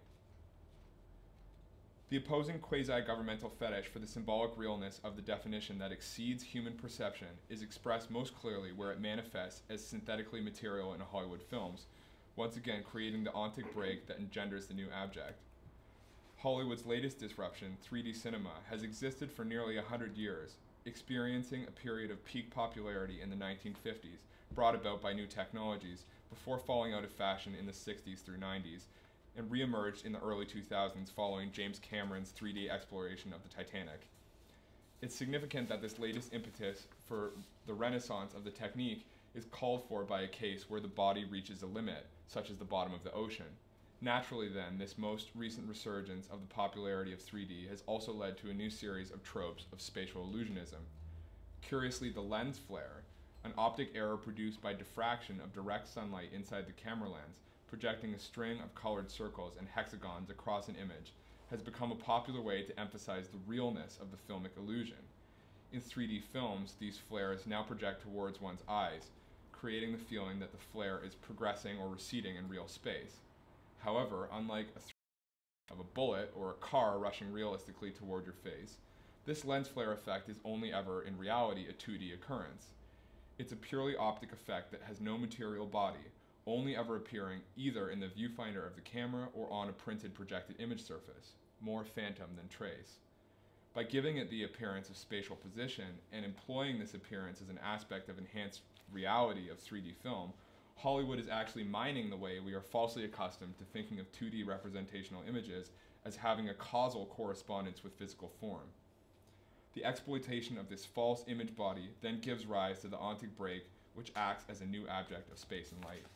The opposing quasi-governmental fetish for the symbolic realness of the definition that exceeds human perception is expressed most clearly where it manifests as synthetically material in Hollywood films, once again creating the ontic break that engenders the new abject. Hollywood's latest disruption, three D cinema, has existed for nearly a hundred years, experiencing a period of peak popularity in the nineteen fifties, brought about by new technologies, before falling out of fashion in the sixties through nineties, and re-emerged in the early two thousands following James Cameron's three D exploration of the Titanic. It's significant that this latest impetus for the renaissance of the technique is called for by a case where the body reaches a limit, such as the bottom of the ocean. Naturally then, this most recent resurgence of the popularity of three D has also led to a new series of tropes of spatial illusionism. Curiously, the lens flare, an optic error produced by diffraction of direct sunlight inside the camera lens, projecting a string of colored circles and hexagons across an image, has become a popular way to emphasize the realness of the filmic illusion. In three D films, these flares now project towards one's eyes, creating the feeling that the flare is progressing or receding in real space. However, unlike a th- of a bullet or a car rushing realistically toward your face, this lens flare effect is only ever in reality a two D occurrence. It's a purely optic effect that has no material body, only ever appearing either in the viewfinder of the camera or on a printed projected image surface, more phantom than trace. By giving it the appearance of spatial position and employing this appearance as an aspect of enhanced reality of three D film, Hollywood is actually mining the way we are falsely accustomed to thinking of two D representational images as having a causal correspondence with physical form. The exploitation of this false image body then gives rise to the ontic break, which acts as a new abject of space and light.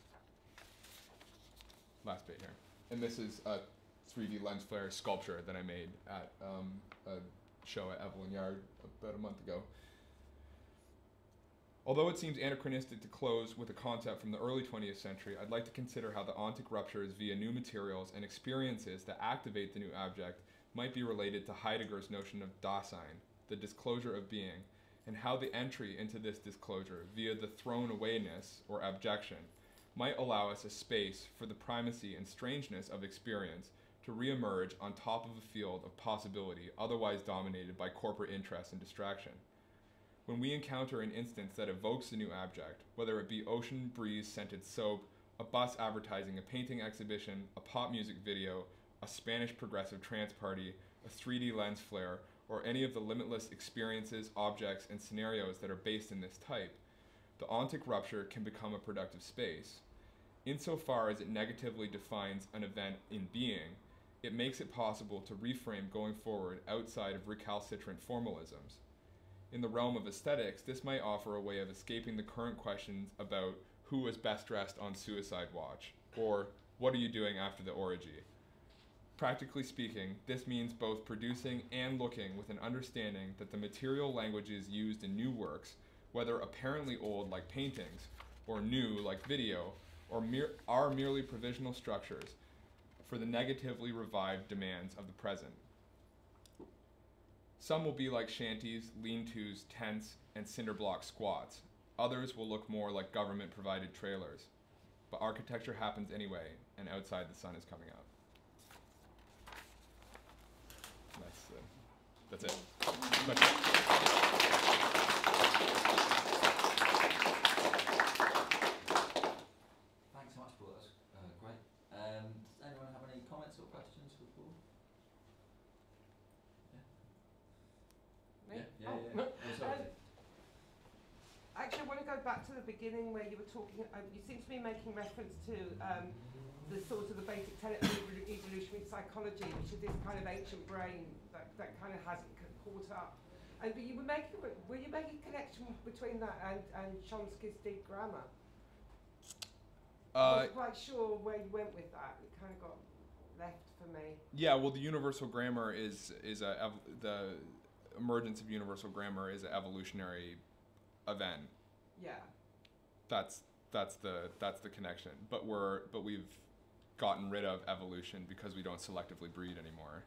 Last bit here. And this is a three D lens flare sculpture that I made at um, a show at Evelyn Yard about a month ago. Although it seems anachronistic to close with a concept from the early twentieth century, I'd like to consider how the ontic ruptures via new materials and experiences that activate the new abject might be related to Heidegger's notion of Dasein, the disclosure of being, and how the entry into this disclosure via the thrown awayness, or abjection, might allow us a space for the primacy and strangeness of experience to re-emerge on top of a field of possibility otherwise dominated by corporate interest and distraction. When we encounter an instance that evokes the new abject, whether it be ocean breeze scented soap, a bus advertising a painting exhibition, a pop music video, a Spanish progressive trance party, a three D lens flare, or any of the limitless experiences, objects, and scenarios that are based in this type, the ontic rupture can become a productive space. Insofar as it negatively defines an event in being, it makes it possible to reframe going forward outside of recalcitrant formalisms. In the realm of aesthetics, this might offer a way of escaping the current questions about who was best dressed on Suicide Watch, or what are you doing after the orgy. Practically speaking, this means both producing and looking with an understanding that the material languages used in new works, whether apparently old like paintings, or new, like video, or mere, are merely provisional structures for the negatively revived demands of the present. Some will be like shanties, lean-tos, tents, and cinder block squats. Others will look more like government-provided trailers. But architecture happens anyway, and outside the sun is coming up. That's, uh, that's it. But Thanks so much, Paul. That was uh, great. Um, does anyone have any comments or questions for Paul? Me? Yeah, yeah, Oh. yeah. yeah. Oh, sorry. Um, Actually, I want to go back to the beginning where you were talking, uh, you seem to be making reference to um, the sort of the basic tenet of evol- evolutionary psychology, which is this kind of ancient brain that, that kind of hasn't c- caught up. And but you were making, were you making a connection between that and, and Chomsky's deep grammar? I uh, wasn't quite sure where you went with that. It kind of got left for me. yeah, well, the universal grammar is is a ev- the emergence of universal grammar is an evolutionary event. Yeah. That's that's the that's the connection. But we're but we've gotten rid of evolution because we don't selectively breed anymore.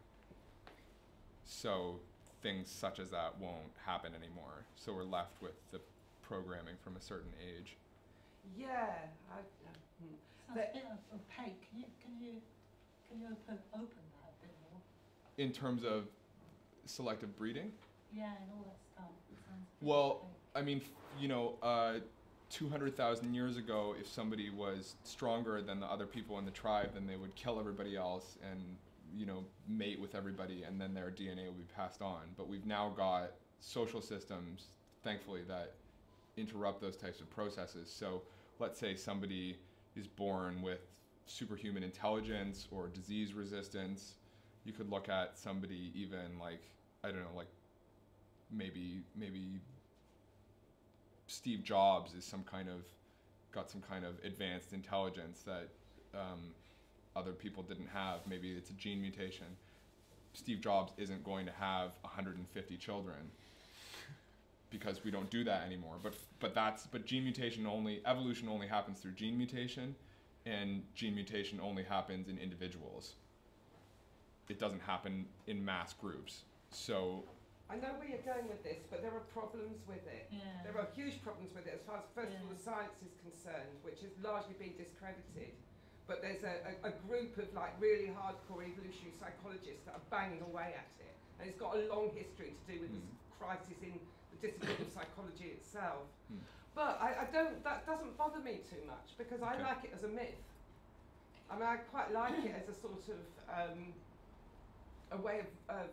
So things such as that won't happen anymore. So we're left with the programming from a certain age. Yeah. I, uh, hmm. Sounds a bit opaque. Can you can you can you open open that a bit more? In terms of selective breeding, Yeah, and all that stuff. It sounds a bit well, opaque. I mean, f- you know, uh, two hundred thousand years ago, if somebody was stronger than the other people in the tribe, then they would kill everybody else and, you know, mate with everybody, and then their D N A would be passed on. But we've now got social systems, thankfully, that interrupt those types of processes. So let's say somebody is born with superhuman intelligence or disease resistance. You could look at somebody even like, I don't know, like maybe maybe Steve Jobs is some kind of, got some kind of advanced intelligence that um, other people didn't have. Maybe it's a gene mutation. Steve Jobs isn't going to have one hundred fifty children because we don't do that anymore. But but that's but gene mutation only, evolution only happens through gene mutation, and gene mutation only happens in individuals. It doesn't happen in mass groups. So I know where you're going with this, but there are problems with it. Yeah. There are huge problems with it as far as, first of all, Yeah. the science is concerned, which has largely been discredited. But there's a, a, a group of like really hardcore evolutionary psychologists that are banging away at it. And it's got a long history to do with Mm. this crisis in the discipline of psychology itself. Mm. But I, I don't, that doesn't bother me too much because I Okay. like it as a myth. I mean, I quite like it as a sort of, um, a way of, of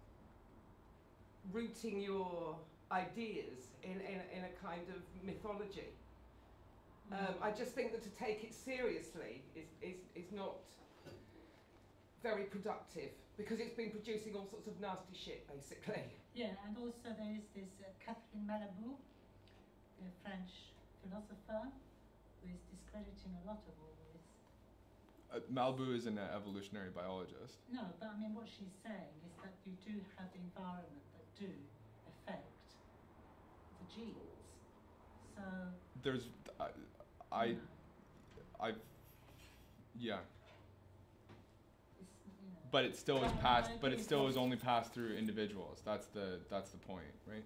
rooting your ideas in, in, in a kind of mythology. Um, I just think that to take it seriously is, is, is not very productive because it's been producing all sorts of nasty shit, basically. Yeah, and also there is this uh, Catherine Malabou, a French philosopher, who is discrediting a lot of all this. uh, Malibu is an uh, evolutionary biologist. No, but I mean what she's saying is that you do have the environment that do affect the genes. So There's, I, I, you know, I've, yeah. it's, you know, But it still is Yeah, passed. I But it agree. still is only passed through individuals. That's the that's the point, right?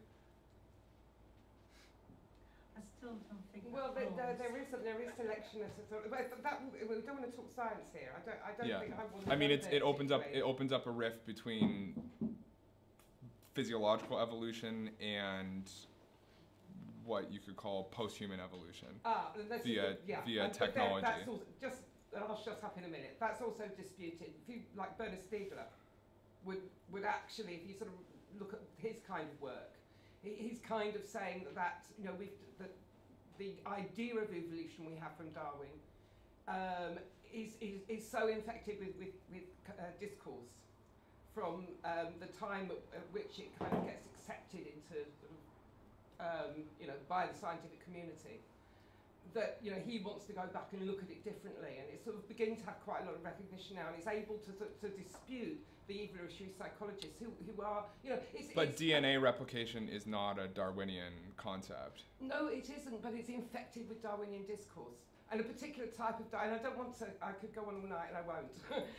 I still don't think Well, that there, there, holds. there is a, there is selection as a sort of, but that, we don't want to talk science here. I don't, I don't Yeah. think I want I to mean, go it's there it opens up particularly. it opens up a rift between physiological evolution and what you could call post-human evolution. Ah, and this is via- the- yeah, via and- but there- technology. That's also, just, and I'll shut up in a minute. That's also disputed. If you, like Bernard Stiegler, would would actually, if you sort of look at his kind of work, he, he's kind of saying that, that you know we've that the idea of evolution we have from Darwin um, is, is is so infected with with, with uh, discourse from um, the time at, at which it kind of gets accepted into sort of, um, you know, by the scientific community, that, you know, he wants to go back and look at it differently, and it's sort of beginning to have quite a lot of recognition now, and it's able to, to, to dispute the issue psychologists who, who are, you know, it's, But it's, D N A replication is not a Darwinian concept. No, it isn't, but it's infected with Darwinian discourse. And a particular type of diet, and I don't want to, I could go on all night and I won't.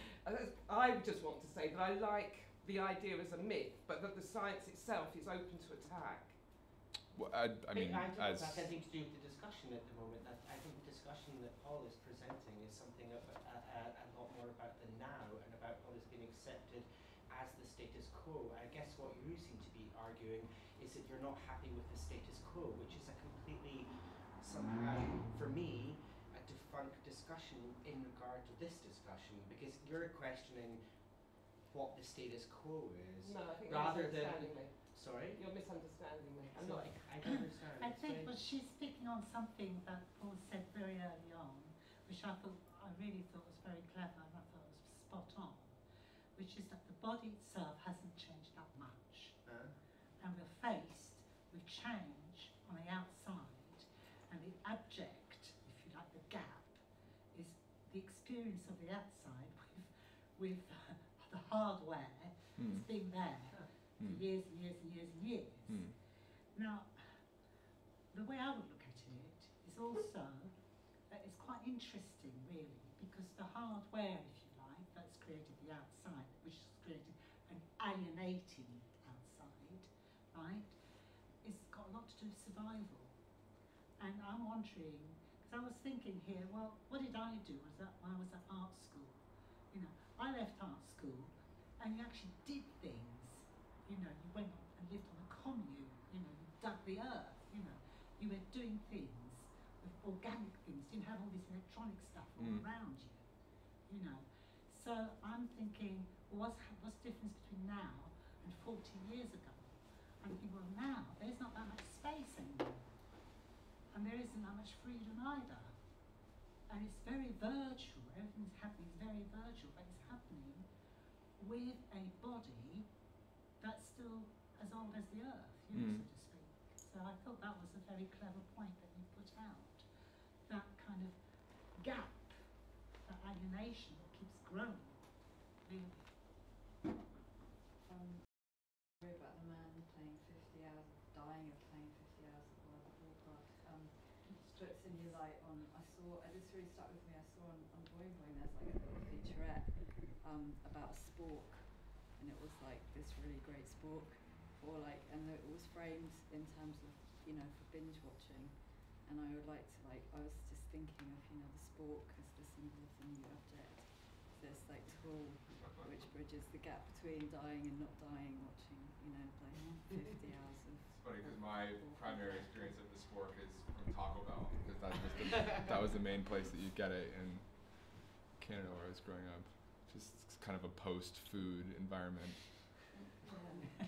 I just want to say that I like the idea as a myth, but that the science itself is open to attack. Well, I, I mean, I think as... that has anything to do with the discussion at the moment. That I think the discussion that Paul is presenting is something of a, a, a lot more about the now and about what has been accepted as the status quo. I guess what you seem to be arguing is that you're not happy with the status quo, which is a completely, somehow, for me, a defunct discussion in regard to this discussion, because you're questioning what the status quo is, No, I think rather you're than... misunderstanding me. Sorry? You're misunderstanding me. I'm So not. I, I don't understand. I think Explain. well, she's speaking on something that Paul said very early on, which I thought I really thought was very clever and I thought was spot on, which is that the body itself hasn't changed that much, Huh? and we're faced with change on the outside, and the abject, if you like, the gap, is the experience of the outside with with the hardware Hmm. that's been there for Hmm. years and years and years and years. Hmm. Now, the way I would look at it is also that it's quite interesting, really, because the hardware, if you like, that's created the outside, which has created an alienating outside, right, it's got a lot to do with survival. And I'm wondering, because I was thinking here, well, what did I do was that when I was at art school? You know, I left art school, and you actually did things. You know, you went and lived on a commune, you know, you dug the earth, you know, you were doing things with organic things, you didn't have all this electronic stuff all Mm. around you, you know. So I'm thinking, well, what's, what's the difference between now and forty years ago? I'm thinking, well, now there's not that much space anymore, and there isn't that much freedom either. And it's very virtual, everything's happening is very virtual, but it's happening with a body that's still as old as the earth, you know, Mm. so to speak. So I thought that was a very clever point that you put out. That kind of gap, that alienation that keeps growing, really. Um, sorry about the man playing fifty hours, of dying of playing fifty hours of World of Warcraft. Um, puts a new light on. I saw, uh, this really stuck with me. I saw on, on Boing Boing there's like a little featurette um, about a spork, and it was like this really great spork, or like, and it was framed in terms of, you know, for binge watching. And I would like to like, I was just thinking of, you know, the spork as the symbol of the new object. This like tool which bridges the gap between dying and not dying, watching, you know, like fifty hours of. It's funny because my primary experience of the spork is from Taco Bell, because that was the that was the main place that you get it in Canada where I was growing up. Just kind of a post-food environment. Yeah.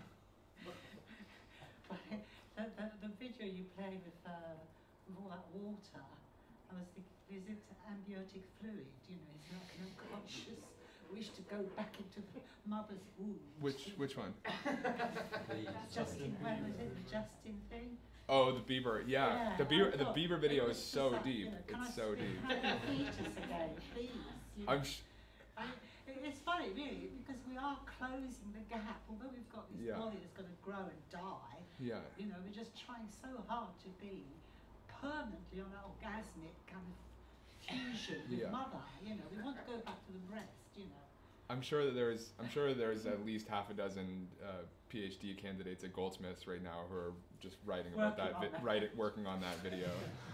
the, the, the video you play with, uh, with all that water, I was thinking, is it amniotic fluid? You know, it's like an unconscious wish to go back into the mother's womb. Which which one? Justin, where was it? The Justin thing? Oh, the Bieber. Yeah, Yeah, the Bieber. I The thought Bieber it video was is just so like, deep. you know, can I It's so speak- deep. Can I be a fetus again, please? You know? I'm. Sh- I, it- it's funny, really, because we are closing the gap. Although we've got this Yeah. body that's going to grow and die, yeah. you know, we're just trying so hard to be permanently on that orgasmic kind of fusion with Yeah. mother. You know, we want to go back to the breast. You know. I'm sure that there's. I'm sure there's at least half a dozen uh, PhD candidates at Goldsmiths right now who are just writing about Working that. on Vi- that. writing, working on that video.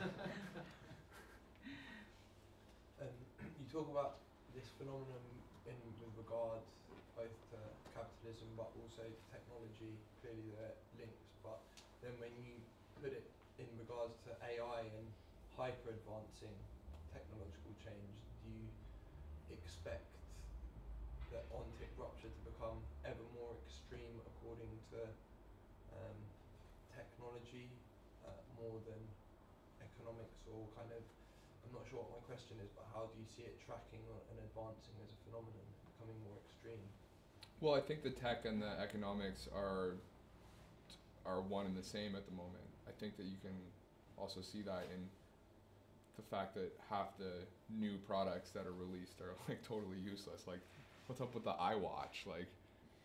Um, you talk about this phenomenon in with regard both to capitalism but also to technology. Clearly there are links, but then when you put it in regards to A I and hyper advancing technological change, do you expect the ontic rupture to become ever more extreme according to um, technology uh, more than economics, or kind of, I'm not sure what my question is, but how do you see it tracking and advancing as a phenomenon, becoming more extreme? Well, I think the tech and the economics are are one and the same at the moment. I think that you can also see that in the fact that half the new products that are released are like totally useless. Like, what's up with the iWatch? Like,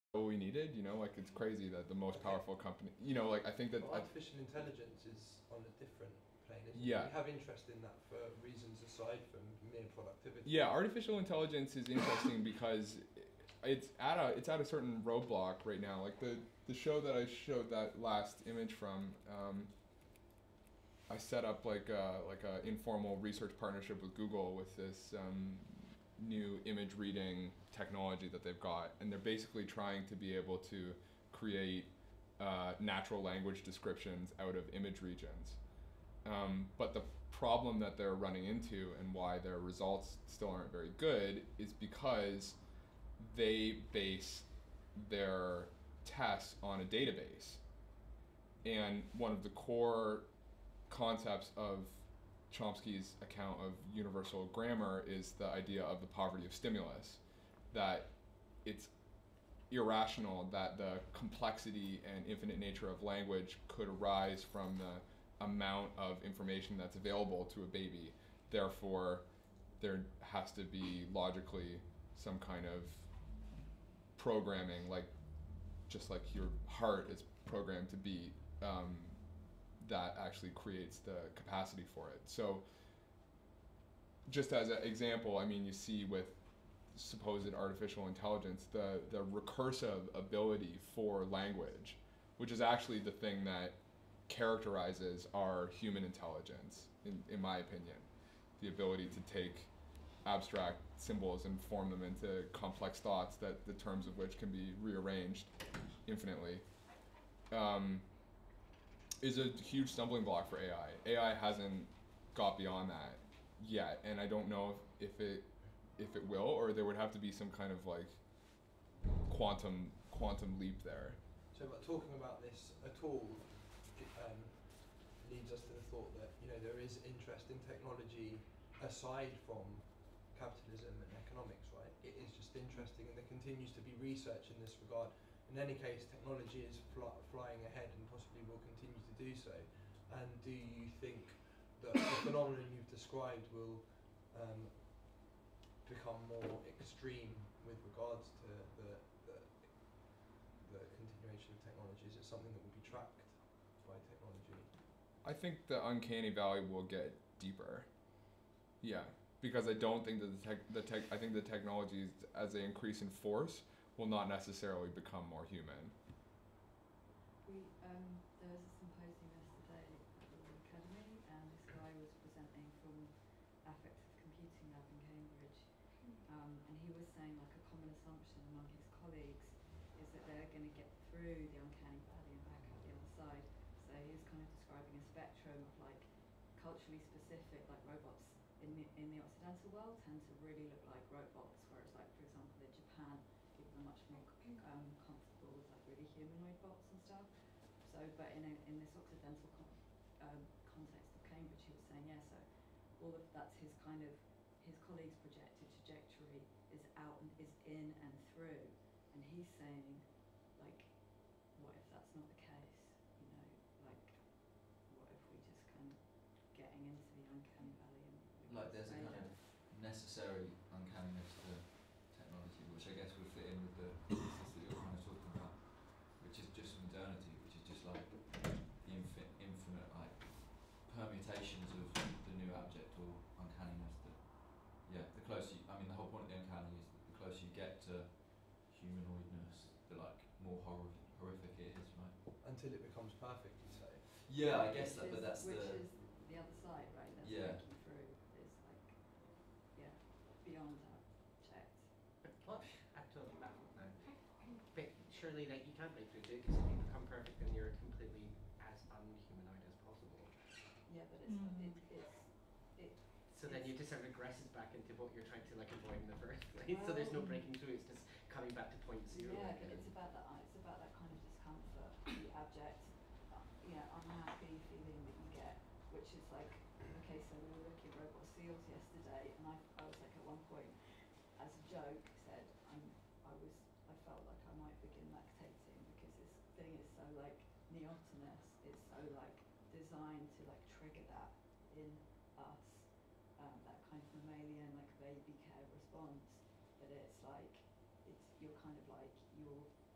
what we needed, you know, like it's crazy that the most Okay. powerful company, you know, like I think that, But I, artificial intelligence is on a different plane, isn't Yeah. it? We have interest in that for reasons aside from mere productivity. yeah, artificial intelligence is interesting because it's at a it's at a certain roadblock right now. Like the the show that I showed that last image from, um, I set up like a like a informal research partnership with Google with this um, new image reading technology that they've got, and they're basically trying to be able to create uh, natural language descriptions out of image regions. Um, but the problem that they're running into and why their results still aren't very good is because they base their tests on a database. And one of the core concepts of Chomsky's account of universal grammar is the idea of the poverty of stimulus, that it's irrational that the complexity and infinite nature of language could arise from the amount of information that's available to a baby. Therefore, there has to be logically some kind of programming, like just like your heart is programmed to beat, um, that actually creates the capacity for it. So just as an example, I mean, you see with supposed artificial intelligence, the, the recursive ability for language, which is actually the thing that characterizes our human intelligence, in, in my opinion. The ability to take abstract symbols and form them into complex thoughts that the terms of which can be rearranged infinitely, um, is a huge stumbling block for A I. A I hasn't got beyond that yet, and I don't know if, if it if it will, or there would have to be some kind of like quantum quantum leap there. So, but talking about this at all um, leads us to the thought that, you know, there is interest in technology aside from capitalism and economics, right? It is just interesting, and there continues to be research in this regard. In any case, technology is fl- flying ahead and possibly will continue to do so. And do you think that the phenomenon you've described will um, become more extreme with regards to the, the, the continuation of technology? Is it something that will be tracked by technology? I think the uncanny valley will get deeper. Yeah, because I don't think that the tech, the tech, I think the technologies, as they increase in force, will not necessarily become more human. We, um, there was a symposium yesterday at the Academy, and this guy was presenting from Affective Computing Lab in Cambridge, um, and he was saying like a common assumption among his colleagues is that they're going to get through the uncanny valley and back out the other side. So he was kind of describing a spectrum of like culturally specific, like robots in the, in the Occidental world tend to really look like robots, whereas like for example in Japan, people are much more um, comfortable with like really humanoid bots and stuff. So, but in a, in this Occidental con- um, context of Cambridge, he was saying, yeah, so all of that's his kind of, his colleagues' projected trajectory is out and is in and through, and he's saying, like, what if that's not the case? You know, like, what if we just kind of getting into the uncanny valley and we Like can there's a stay kind there? of necessary uncanniness to technology, which I guess would fit in with the thesis that you're kind of talking about, which is just modernity, which is just like the infi- infinite like permutations of the new abject or uncanniness. That yeah, the closer you, I mean, the whole point of the uncanny is that the closer you get to humanoidness, the like more horror- horrific it is, right? Until it becomes perfect, you say? Yeah, I guess Which that, but is- that's which the is the other side, right? That's Yeah. breaking through is like, yeah, beyond our checks. But what? I totally baffled now. But surely, like, you can't break through it, because if you become perfect, then you're completely as unhumanoid as possible. Yeah, but it's Mm. it, it's it. So then you it's- just sort of regresses back into what you're trying to like avoid in the first place. So there's no Well- breaking through. It's just coming back to point zero. Yeah, but again. it's about that. It's about that kind of discomfort, the abject, uh, you know, unhappy feeling that you get, which is like, okay, so we were looking at robot seals yesterday, and I, I was like at one point, as a joke, said I'm, I was, I felt like I might begin lactating because this thing is so like neotenous. It's so like designed to like trigger that in us, um, that kind of mammalian like baby care response. That it's like it's you're kind of like you're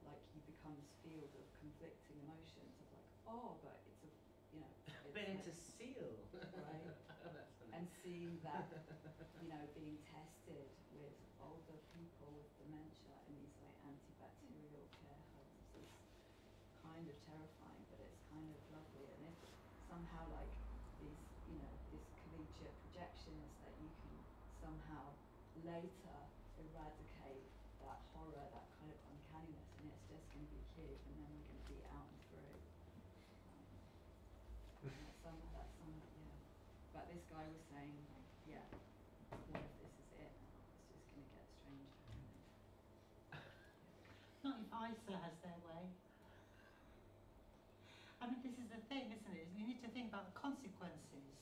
like you become this field of conflicting emotions of like, oh, but it's a, you know, it's Been like, into seal. right? That's funny. And seeing that, you know, being tested with older people with dementia in these like antibacterial care homes is kind of terrifying, but it's kind of lovely. And if somehow like these, you know, this collegiate projection is that you can somehow later eradicate that horror, that kind of uncanniness, and it's just going to be cute, and then we're going to be out and through. Um, that's some, that's some, yeah. But this guy was saying, like, yeah, what if this is it? It's just going to get stranger. Not if I S A has their way. I mean, this is the thing, isn't it? You need to think about the consequences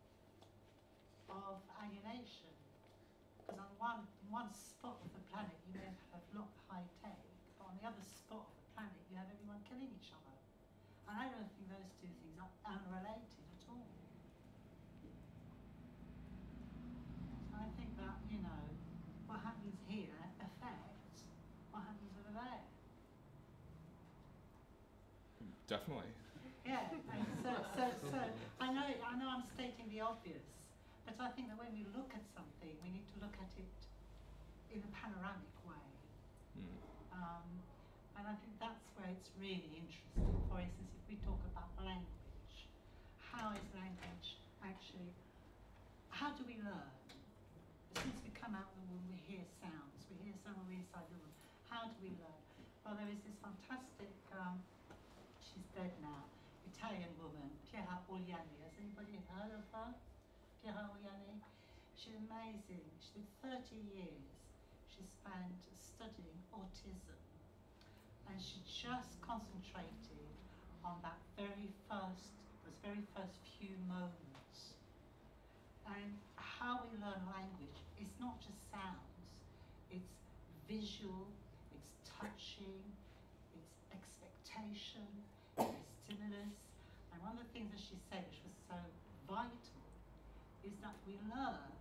of alienation. Because on one, in one spot of the planet you may have a lot of high tech, but on the other spot of the planet you have everyone killing each other. And I don't think those two things are unrelated at all. So I think that, you know, what happens here affects what happens over there. Definitely. Yeah, and so, so, so I know, I know I'm stating the obvious, but I think that when we look at something, we need to look at it in a panoramic way. Mm. Um, and I think that's where it's really interesting. For instance, if we talk about language, how is language actually, how do we learn? As soon as we come out of the womb, we hear sounds. We hear sound when we're inside the room. How do we learn? Well, there is this fantastic, um, she's dead now, Italian woman, Piera Uliani. Has anybody heard of her? Piera Uliani? She's amazing. She did thirty years. She spent studying autism. And she just concentrated on that very first, those very first few moments. And how we learn language is not just sounds, it's visual, it's touching, it's expectation, it's stimulus. And one of the things that she said, which was so vital, is that we learn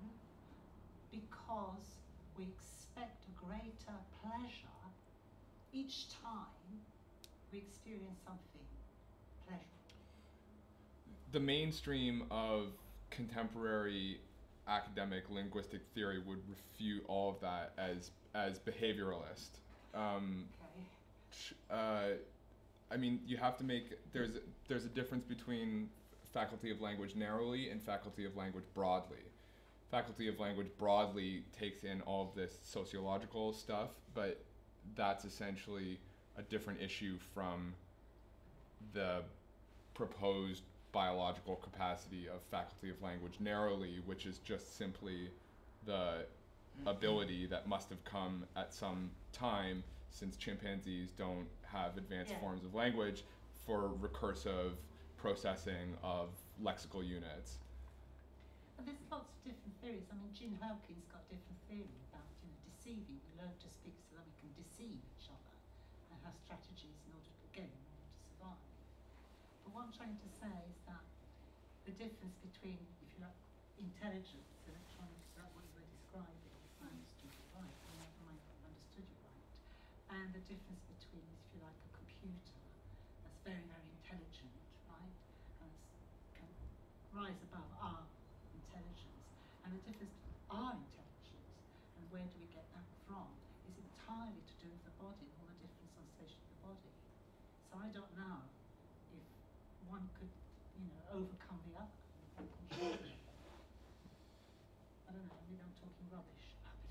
because we expect a greater pleasure each time we experience something pleasurable. The mainstream of contemporary academic linguistic theory would refute all of that as as behavioralist. Um, Okay. uh, I mean, you have to make there's there's a difference between faculty of language narrowly and faculty of language broadly. Faculty of language broadly takes in all of this sociological stuff, but that's essentially a different issue from the proposed biological capacity of faculty of language narrowly, which is just simply the ability that must have come at some time, since chimpanzees don't have advanced Yeah. forms of language, for recursive processing of lexical units. And there's lots of different theories. I mean, Gene Hopkins got a different theory about, you know, deceiving. We learn to speak so that we can deceive each other and have strategies in order to, again, in order to survive. But what I'm trying to say is that the difference between, if you like, intelligence, electronics, that what you were describing, if I understood you right, and I might have understood you right, and the difference between, if you like, a computer that's very, very intelligent, right, and it's, can rise above our intelligence, and the difference between our intelligence and where do we get that from is entirely to do with the body and all the different sensations of the body. So I don't know if one could, you know, overcome the other. I don't know, maybe I'm talking rubbish.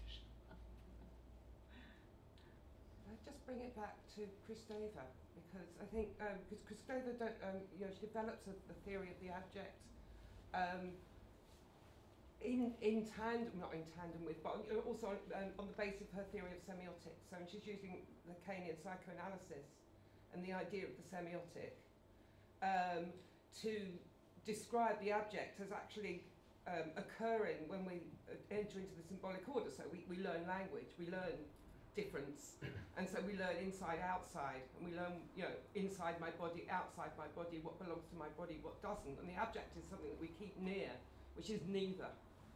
I just bring it back to Christova, because I think um, because Christova don't, um, you know, she develops a, the theory of the abject um, in in tandem, not in tandem with, but also on, um, on the basis of her theory of semiotics. So she's using the Knealean psychoanalysis and the idea of the semiotic um, to describe the abject as actually um, occurring when we enter into the symbolic order. So we, we learn language, we learn difference, and so we learn inside, outside, and we learn, you know, inside my body, outside my body, what belongs to my body, what doesn't. And the abject is something that we keep near, which is neither.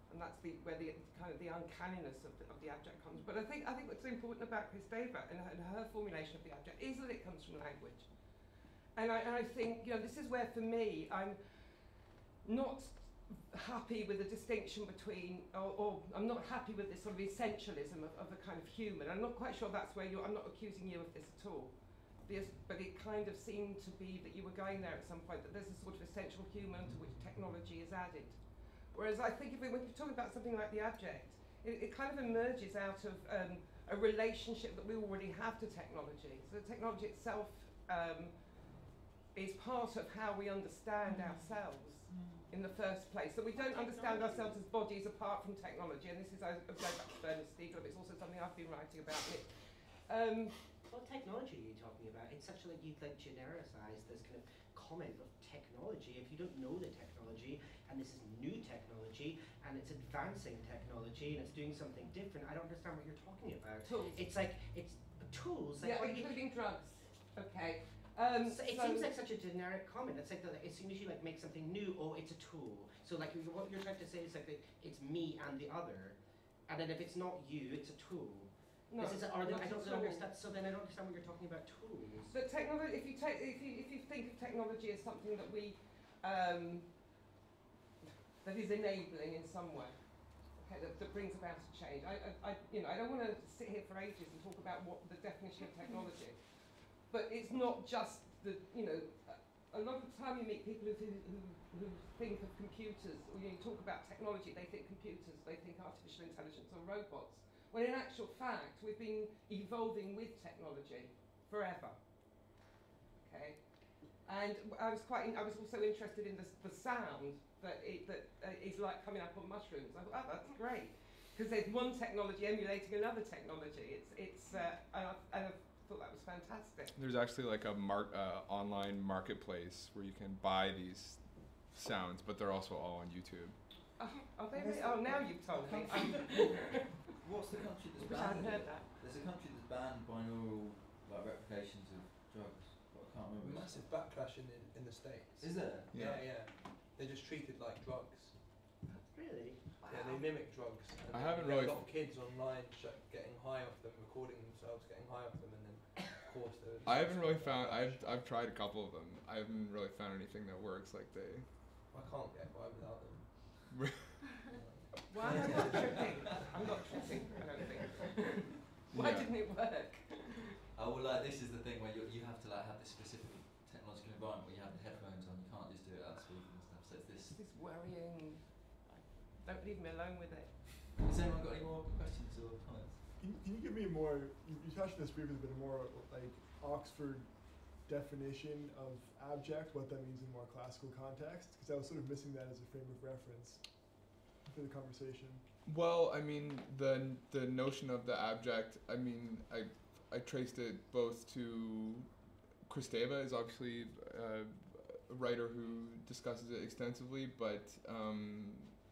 and that's the where the kind of the uncanniness of the, of the abject comes. But I think I think what's important about Kristeva and her, and her formulation of the abject is that it comes from language, and I, and I think you know this is where for me I'm not happy with the distinction between, or, or I'm not happy with this sort of essentialism of, of a kind of human. I'm not quite sure that's where you're. I'm not accusing you of this at all. Because, but it kind of seemed to be that you were going there at some point, that there's a sort of essential human to which technology is added. Whereas I think if we, when you're talking about something like the abject, it, it kind of emerges out of um, a relationship that we already have to technology. So the technology itself um, is part of how we understand mm. ourselves mm. in the first place. So we don't understand ourselves as bodies apart from technology, and this is, I go back to Bernard Stiegler, but it's also something I've been writing about. It. Um, What technology are you talking about? It's such like you'd like genericize this kind of comment of technology. If you don't know the technology, and this is new technology, and it's advancing technology, and it's doing something different, I don't understand what you're talking about. Tools. It's like, it's tools. Like yeah, what including you, drugs. Okay. Um, so it so seems like such a generic comment. It's like the, as soon as you like make something new, oh, it's a tool. So like you're, what you're trying to say is like the, it's me and the other, and then if it's not you, it's a tool. No, this is a, or not I don't at all. understand. So then I don't understand what you're talking about tools. But technology, if you take, if you if you think of technology as something that we, um, that is enabling in some way, okay, that, that brings about a change. I, I, I, you know, I don't want to sit here for ages and talk about what the definition of technology, but it's not just the, you know, a lot of the time you meet people who who, who think of computers, or you talk about technology, they think computers, they think artificial intelligence or robots. When in actual fact, we've been evolving with technology forever. Okay, and I was quite. In, I was also interested in the, the sound that it, that uh, is like coming up on mushrooms. I thought, oh, that's great, because there's one technology emulating another technology. It's it's. Uh, and, I, and I thought that was fantastic. There's actually like a mar- uh, online marketplace where you can buy these sounds, but they're also all on YouTube. Oh, are they really? Oh, now you've told me. What's the country that's Which I hadn't banned? heard that. There's a country that's banned binaural like replications of drugs, but I can't remember. Massive backlash in the, in the States. Is there? Yeah, yeah. They're just treated like drugs. Really? Wow. Yeah, they mimic drugs. And I haven't you really get a lot of kids online sh- getting high off them, recording themselves getting high off them, and then of course they're. I haven't really found. I've I've tried a couple of them. I haven't really found anything that works like they. I can't get by without them. Why am I not tripping? I'm not tripping, I don't think. Why Yeah. didn't it work? Oh well, like this is the thing where you you have to like have this specific technological environment where you have the headphones on. You can't just do it out of speakers and stuff. So it's this. This is worrying. Don't leave me alone with it. Has anyone got any more questions or comments? Can, can you give me a more, you, you touched on this briefly, but a more like Oxford definition of abject, what that means in more classical context? Because I was sort of missing that as a frame of reference for the conversation. Well, I mean, the the notion of the abject, I mean, I I traced it both to Kristeva is obviously uh, a writer who discusses it extensively, but um,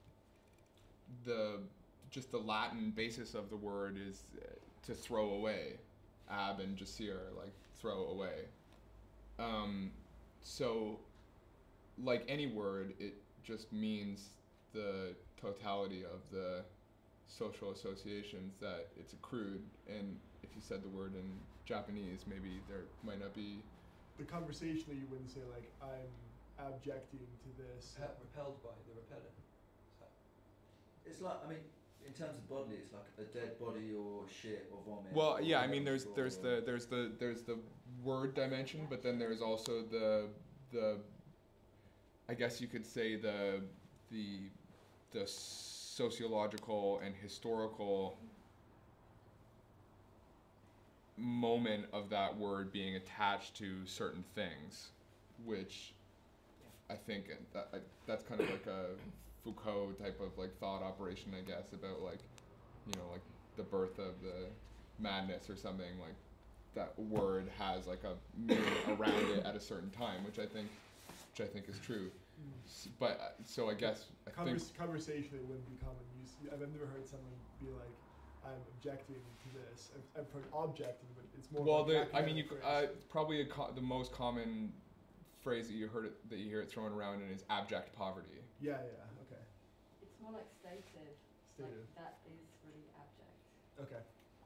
the just the Latin basis of the word is uh, to throw away, ab and jacere, like throw away. Um, so, like any word, it just means the totality of the social associations that it's accrued, and if you said the word in Japanese, maybe there might not be. The conversationally, you wouldn't say like, I'm abjecting to this. Repel- repelled by the repellent. So It's like, I mean, in terms of bodily, it's like a dead body or shit or vomit. Well, or yeah, I mean, there's or there's the there's the there's the word dimension, but then there's also the the I guess you could say the the the sociological and historical moment of that word being attached to certain things, which I think that, I, that's kind of like a Foucault type of like thought operation, I guess, about like, you know, like the birth of the madness or something. Like that word has like a meaning around it at a certain time, which I think, which I think is true. S- But uh, so I guess I Convers- think conversationally, it wouldn't be common use. I've never heard someone be like, I'm objecting to this. I've, I've heard objecting, but it's more. well, like the I mean, you academic c- uh, phrase. probably a co- the most common phrase that you heard it, that you hear it thrown around in is abject poverty. Yeah, yeah, okay. It's more like stated. stated. Like, that is really abject. Okay.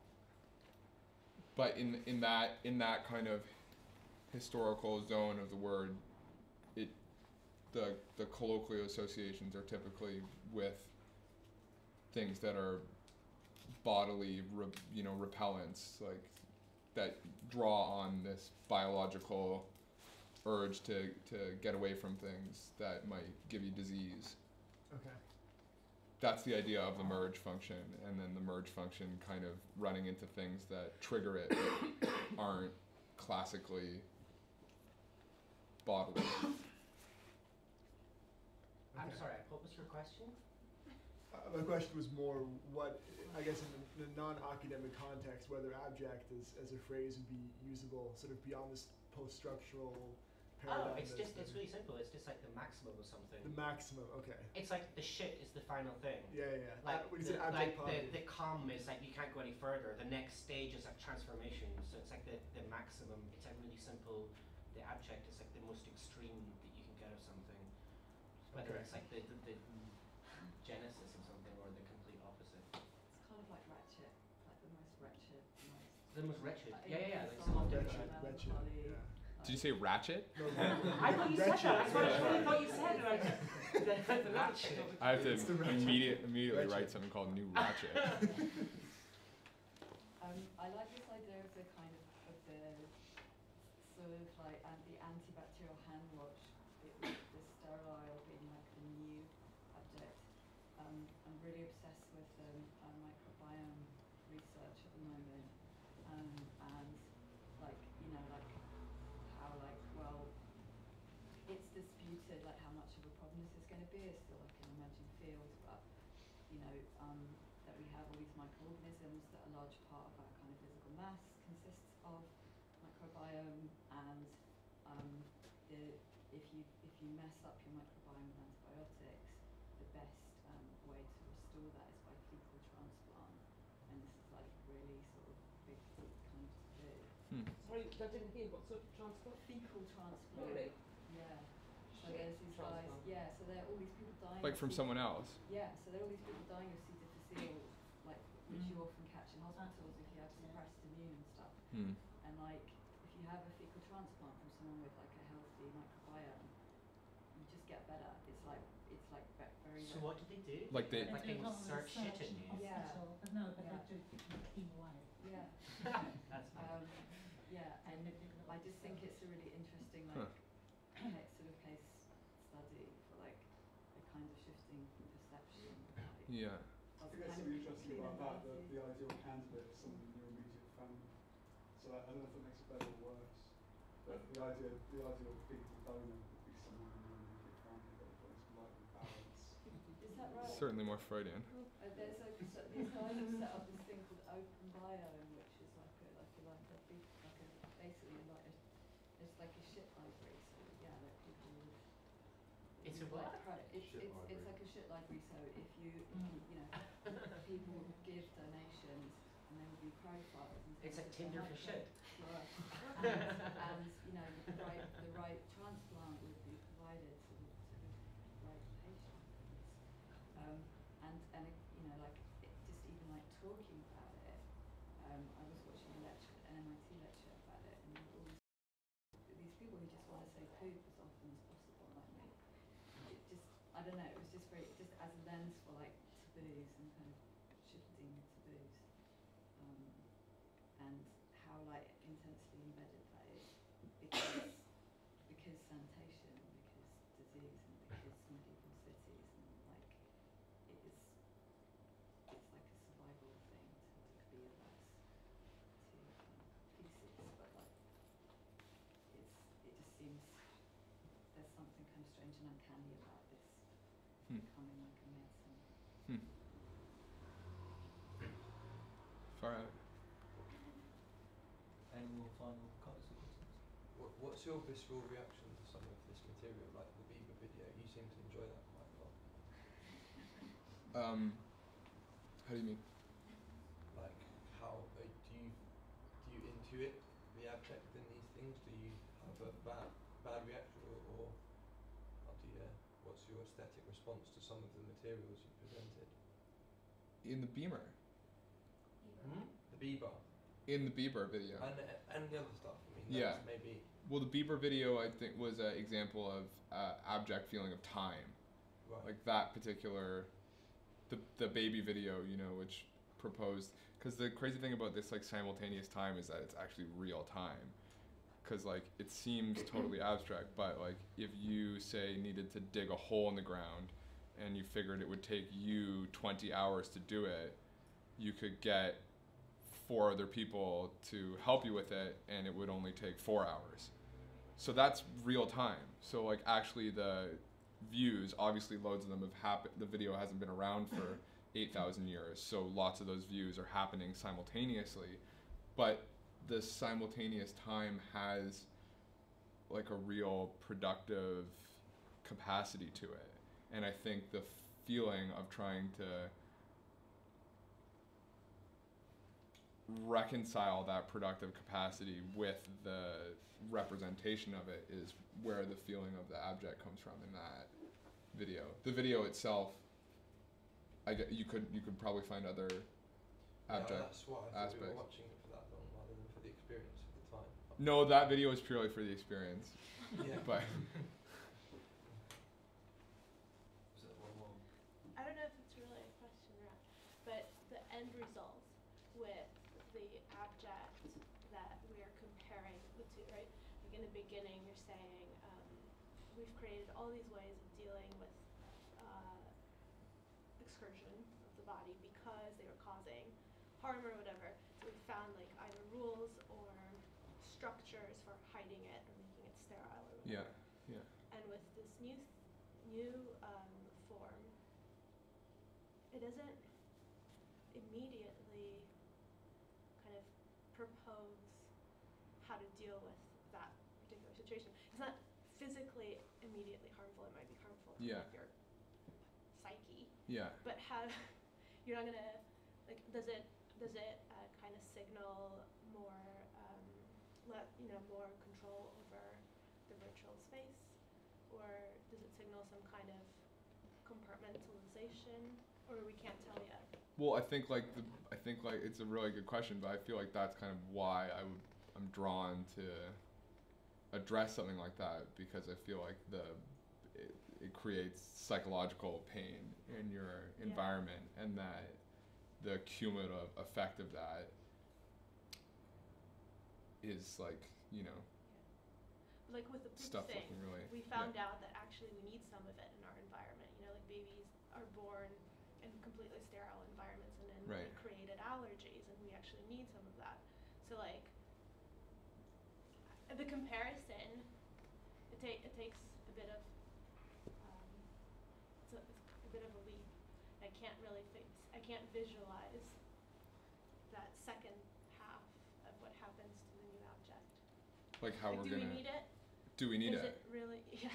But in in that in that kind of historical zone of the word, it the the colloquial associations are typically with things that are bodily, re, you know, repellents, like that draw on this biological urge to to get away from things that might give you disease. Okay. That's the idea of the merge function, and then the merge function kind of running into things that trigger it that aren't classically bodily. I'm Okay. sorry, what was your question? Uh, my question was more what, I guess in the, the non-academic context, whether abject is, as a phrase would be usable sort of beyond this post-structural paradigm. Oh, it's that's just, it's the- really simple. It's just like the maximum or something. The maximum, okay. It's like the shit is the final thing. Yeah, yeah, yeah. Like, Uh, when you the, say abject like the, poverty. the calm is like you can't go any further. The next stage is like transformation. So it's like the, the maximum. It's like really simple. The abject is like the most extreme that you can get of something. Whether Okay. it's like the, the, the genesis of something or the complete opposite. It's kind of like ratchet, like the most wretched, most. The most wretched. Like, Yeah, yeah, yeah. Like someone something Wretched, like wretched, melancholy, yeah. Did you say ratchet? No, I thought you said that. That's what I Wretched. really thought you said. And I was the, the ratchet. I have to It's the ratchet. immediate, immediately Ratchet. write something called New Ratchet. Um, I like this idea of the kind of, of the sort of like an, the antibacterial hand wash, it, the sterile being like the new abject. Um, I'm really obsessed with um, uh, microbiome research at the moment, um, and like you know like how like well it's disputed like how much of a problem this is going to be. It's still like an emerging field, but you know um, that we have all these microorganisms that a large part of our kind of physical mass consists of microbiome, and um, the, if you if you mess up your microbiome with antibiotics, the best um, way to restore that is by fecal transplant, and this is like really sort of big kind of to do. Hmm. Sorry, I didn't hear what sort of transport. Fecal transplant. Really? Yeah. So Shit there's these guys. transplant. Yeah. So there are all these people dying. Like of from C- someone else. Yeah. So there are all these people dying of C. difficile, like which you Mm. often catch in hospitals if you have suppressed immune and stuff. Hmm. And like, if you have a fecal transplant from someone with like a healthy microbiome, you just get better. It's like it's like ve- very. So what did they do? Like they- like do they a lot of insert shit research in you. Yeah. hospital, but no, but Yeah. they do it in a clean way. Yeah. That's nice. Um, yeah, and And they do a lot I of just think research. it's a really interesting Huh. like ca- sort of case study for like a kind of shifting perception. Like, Yeah. of I think there's kind something of interesting clean about and that, healthy. the, the ideal candidate is someone in your immediate family. So I, I don't know if that makes it better or worse, but the idea, the ideal fecal donor would be someone in your immediate family that has likely balance. Is that right? Certainly more Freudian. Uh, there's like so these guys have set up this thing called open biome, which is like a like a like a big like a basically like a it's like a shit library. So yeah, like people would. It's a would, what? like, pri- it's Shit it's library. it's like a shit library. So if you if you you know people give donations and they will be profiled. in It's terms like of Tinder their for micro- shit. Right. and, and you know the right the right transplant would be provided to the to the right patient. Um, and and it, you know like it, just even like talking about it. Um, I was watching a lecture, an M I T lecture about it, and all these these people who just want to say poop as often as possible, like me. It just I don't know. It was just very just as a lens for like taboos and kind of shifting taboos. Um, and how like intensely embedded that is because because sanitation, because disease, and because medieval cities, and like it is it's like a survival thing to, to be averse to um, feces, but like it's it just seems there's something kind of strange and uncanny about this Hmm. becoming like a medicine. Hmm. Far out. Any more final comments or questions? What, what's your visceral reaction to some of this material, like the Bieber video? You seem to enjoy that quite a lot. Um, how do you mean? Like, how uh, do you do you intuit the abject in these things? Do you have a bad bad reaction, or, or how do you? Uh, what's your aesthetic response to some of the materials you presented? In the Beamer. Hmm? The Bieber. In the Bieber video. And and the other stuff. I mean, Yeah. that's maybe. Well, the Bieber video I think was an example of uh, abject feeling of time. Right. Like that particular, the the baby video, you know, which proposed, because the crazy thing about this like simultaneous time is that it's actually real time. Because like it seems totally abstract, but like if you say needed to dig a hole in the ground and you figured it would take you twenty hours to do it, you could get four other people to help you with it and it would only take four hours. So that's real time. So like actually the views, obviously loads of them have happened, the video hasn't been around for eight thousand years, so lots of those views are happening simultaneously, but the simultaneous time has like a real productive capacity to it. And I think the feeling of trying to reconcile that productive capacity with the representation of it is where the feeling of the abject comes from in that video. The video itself, I get, you could you could probably find other abject Yeah, that's why I thought we were aspects. watching it for that long rather than for the experience of the time. No, that video is purely for the experience. Yeah. But Was that one more? I don't know if it's really a question or not, but the end result with the abject that we're comparing the two, right? Like in the beginning, you're saying um, we've created all these ways of dealing with uh, excursion of the body because they were causing harm or whatever. So we found like either rules or structures for hiding it or making it sterile or whatever. yeah, yeah. And with this new new um, form, it doesn't immediately kind of propose how to deal with that particular situation. It's not physically immediately harmful. It might be harmful to Yeah. your psyche, Yeah. but how you're not gonna like. Does it does it uh, kind of signal more um, let you know more control over the virtual space, or does it signal some kind of compartmentalization, or we can't tell yet? Well, I think like the I think like it's a really good question, but I feel like that's kind of why I would I'm drawn to address something like that, because I feel like the it, it creates psychological pain in your Yeah. environment, and that the cumulative effect of that is like, you know, Like with the poop stuff thing, looking really we yeah. found out that actually we need some of it in our environment. You know, like babies are born in completely sterile environments, and then Right. we created allergies, and we actually need some of that. So like the comparison, it take it takes a bit of um, it's, a, it's a bit of a leap. I can't really fix. I can't visualize that second half of what happens to the new object. like how Like, we're do gonna we need it? do we need Is it? it really? Yeah.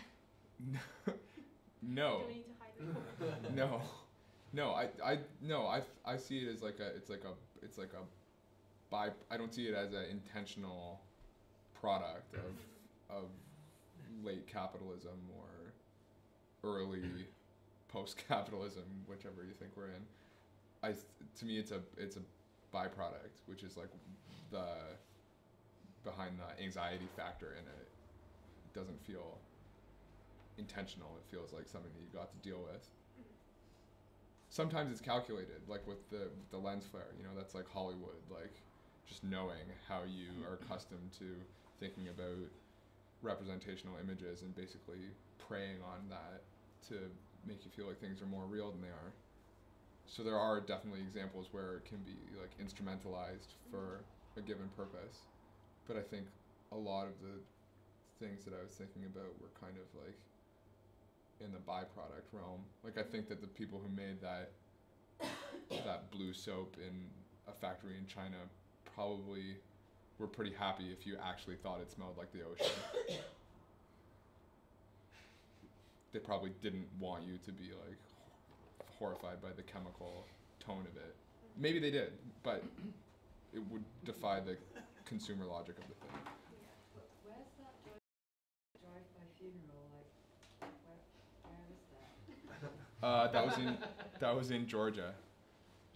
No. Do we need to hide it? No, no, I, I, no, I, I see it as like a, it's like a, it's like a, by, I don't see it as an intentional product of, of late capitalism or early post-capitalism, whichever you think we're in. I, to me, it's a, it's a byproduct, which is like the, behind the anxiety factor in it. It doesn't feel intentional. It feels like something that you got to deal with. Sometimes it's calculated, like with the with the lens flare, you know, that's like Hollywood, like just knowing how you are accustomed to thinking about representational images and basically preying on that to make you feel like things are more real than they are. So there are definitely examples where it can be like instrumentalized for a given purpose. But I think a lot of the things that I was thinking about were kind of like in the byproduct realm. Like I think that the people who made that that blue soap in a factory in China probably were pretty happy if you actually thought it smelled like the ocean. They probably didn't want you to be like horrified by the chemical tone of it. Maybe they did, but it would defy the consumer logic of the thing. But where's that drive, drive-by funeral? Like, where, where is that? Uh, that was in that was in Georgia.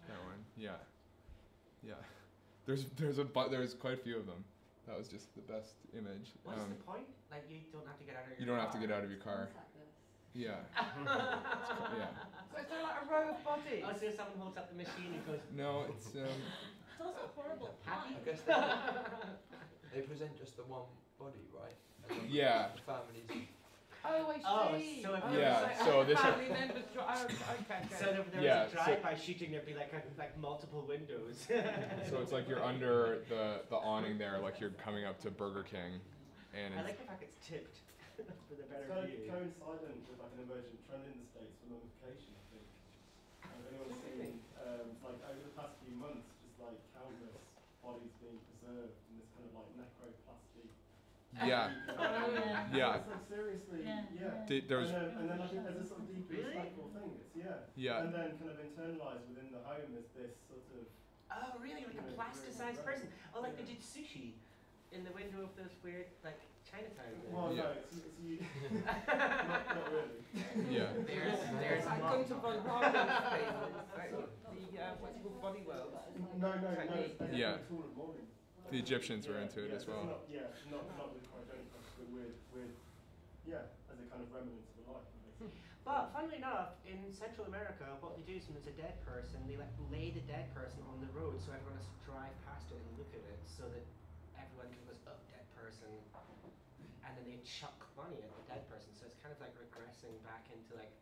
Yeah. Yeah. There's there's a bu- there's quite a few of them. That was just the best image. What's Um, the point? Like you don't have to get out of your you don't car. have to get out of your car. Contactless. Yeah. It's co- yeah. So is there like a row of bodies? Oh, so someone holds up the machine and goes, No, it's um. Those are horrible Happy? I puns. guess they, they present just the one body, right? And then Yeah. The families. Oh, I Oh, see. so if oh, there Yeah, like, so oh, this- family members. dri- Oh, okay, okay. so if there Yeah, was so- a drive-by shooting, there'd be like kind of like multiple windows. So it's like you're under the the awning there, like you're coming up to Burger King, and I it's, like the fact it's tipped for the It's better kind of view. coincident with like an emergent trend in the States for mummification, I think. Have anyone seen, um, like over the past few months, just like countless bodies being preserved in this kind of like necroplasty. yeah, yeah. yeah. It's like seriously, Yeah, yeah. yeah. The- there's and then, and then like as a sort of deeply Really? respectful thing, it's yeah. yeah. And then kind of internalized within the home is this sort of Oh, really? Like a Yeah, plasticized very person? Oh, like they Yeah. did sushi in the window of those weird, like, Chinatown. well, Yeah. no, it's, it's you. not, not really. Yeah. There's, There's there's like one. Gunter von Harden's thing, like the uh, what's it called, Body World. No, no, no. Technique. It's Yeah. a tool of morning. The Egyptians were Yeah, into it yeah, as so it's well. Not, yeah, not, not with cryogenic process, but with, with, yeah, as a kind of remnant of a life. Basically. But funnily enough, in Central America, what they do is when there's a dead person, they like lay the dead person on the road so everyone has to drive past it and look at it, so that everyone can goes, oh, dead person, and then they chuck money at the dead person. So it's kind of like regressing back into like.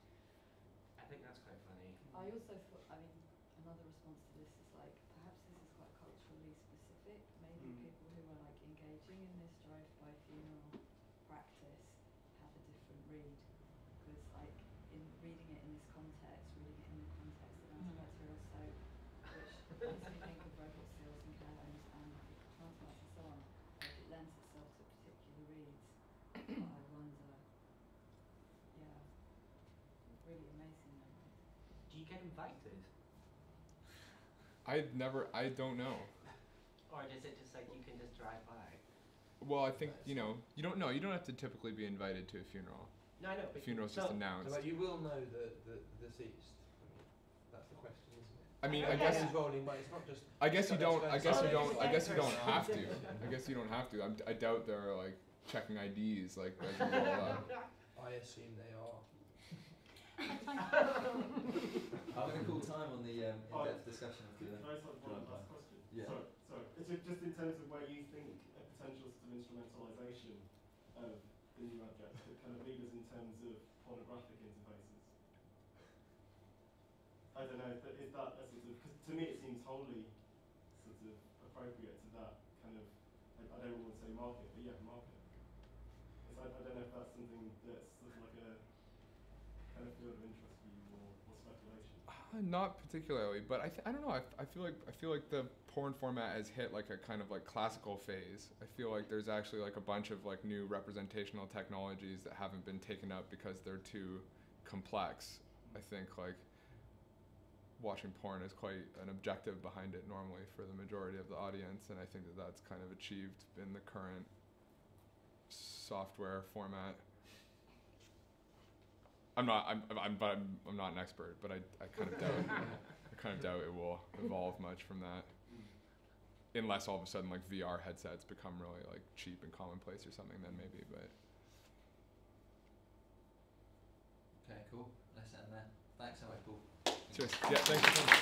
I think that's quite funny. I also thought, I mean, another response to this is like, perhaps this is quite culturally specific. Maybe Mm. people who are like engaging in this drive-by funeral practice have a different read. Because like, in reading it in this context, reading it in the context of antibacterial soap, which makes me think of robot seals and care homes and transplants and so on, like it lends itself to particular reads. But I wonder, yeah, really amazing memories. Do you get invited, I never. I don't know. or is it just like you can just drive by? Well, I think you know. You don't know. You don't have to typically be invited to a funeral. No, I know. A But funeral's just no, So announced. like, you will know the, the, the deceased. I mean, that's the question, isn't it? I mean, Oh, I yeah, guess. yeah. It's rolling, but it's not just. I guess you it's don't. not I guess you expensive. don't. I Oh, guess you there's a don't dead have to. person. I guess you don't have to. I'm, I doubt they're like checking I Ds like as you roll up. I assume they are. Having a cool time on the um, Oh, in-depth discussion of Can the I ask like one drive-by. last question? Yeah. Sorry, sorry. It's ju- just in terms of where you think a potential sort of instrumentalisation of the new abject could kind of lead us in terms of pornographic interfaces. I don't know, but is that a sort of, because to me it seems wholly sort of appropriate to that kind of, like, I don't want to say market, but yeah, market. It's, I, I don't know if that's something that's sort of like a kind of field of interest for you or, or speculation. Uh, not particularly, but I, th- I don't know. I, f- I feel like I feel like the porn format has hit like a kind of like classical phase. I feel like there's actually like a bunch of like new representational technologies that haven't been taken up because they're too complex. I think like watching porn is quite an objective behind it normally for the majority of the audience, and I think that that's kind of achieved in the current software format. I'm not. I'm. I'm. But I'm. I'm not an expert. But I. I kind of doubt. I kind of doubt it will evolve much from that, unless all of a sudden like V R headsets become really like cheap and commonplace or something. Then maybe. But Okay, cool. Let's end there. Thanks so much, Paul. cheers. Yeah. Thanks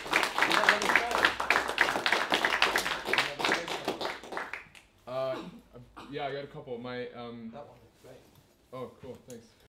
for coming. Uh. Yeah. I got a couple. My. Um. That one looks great. Oh, cool. Thanks.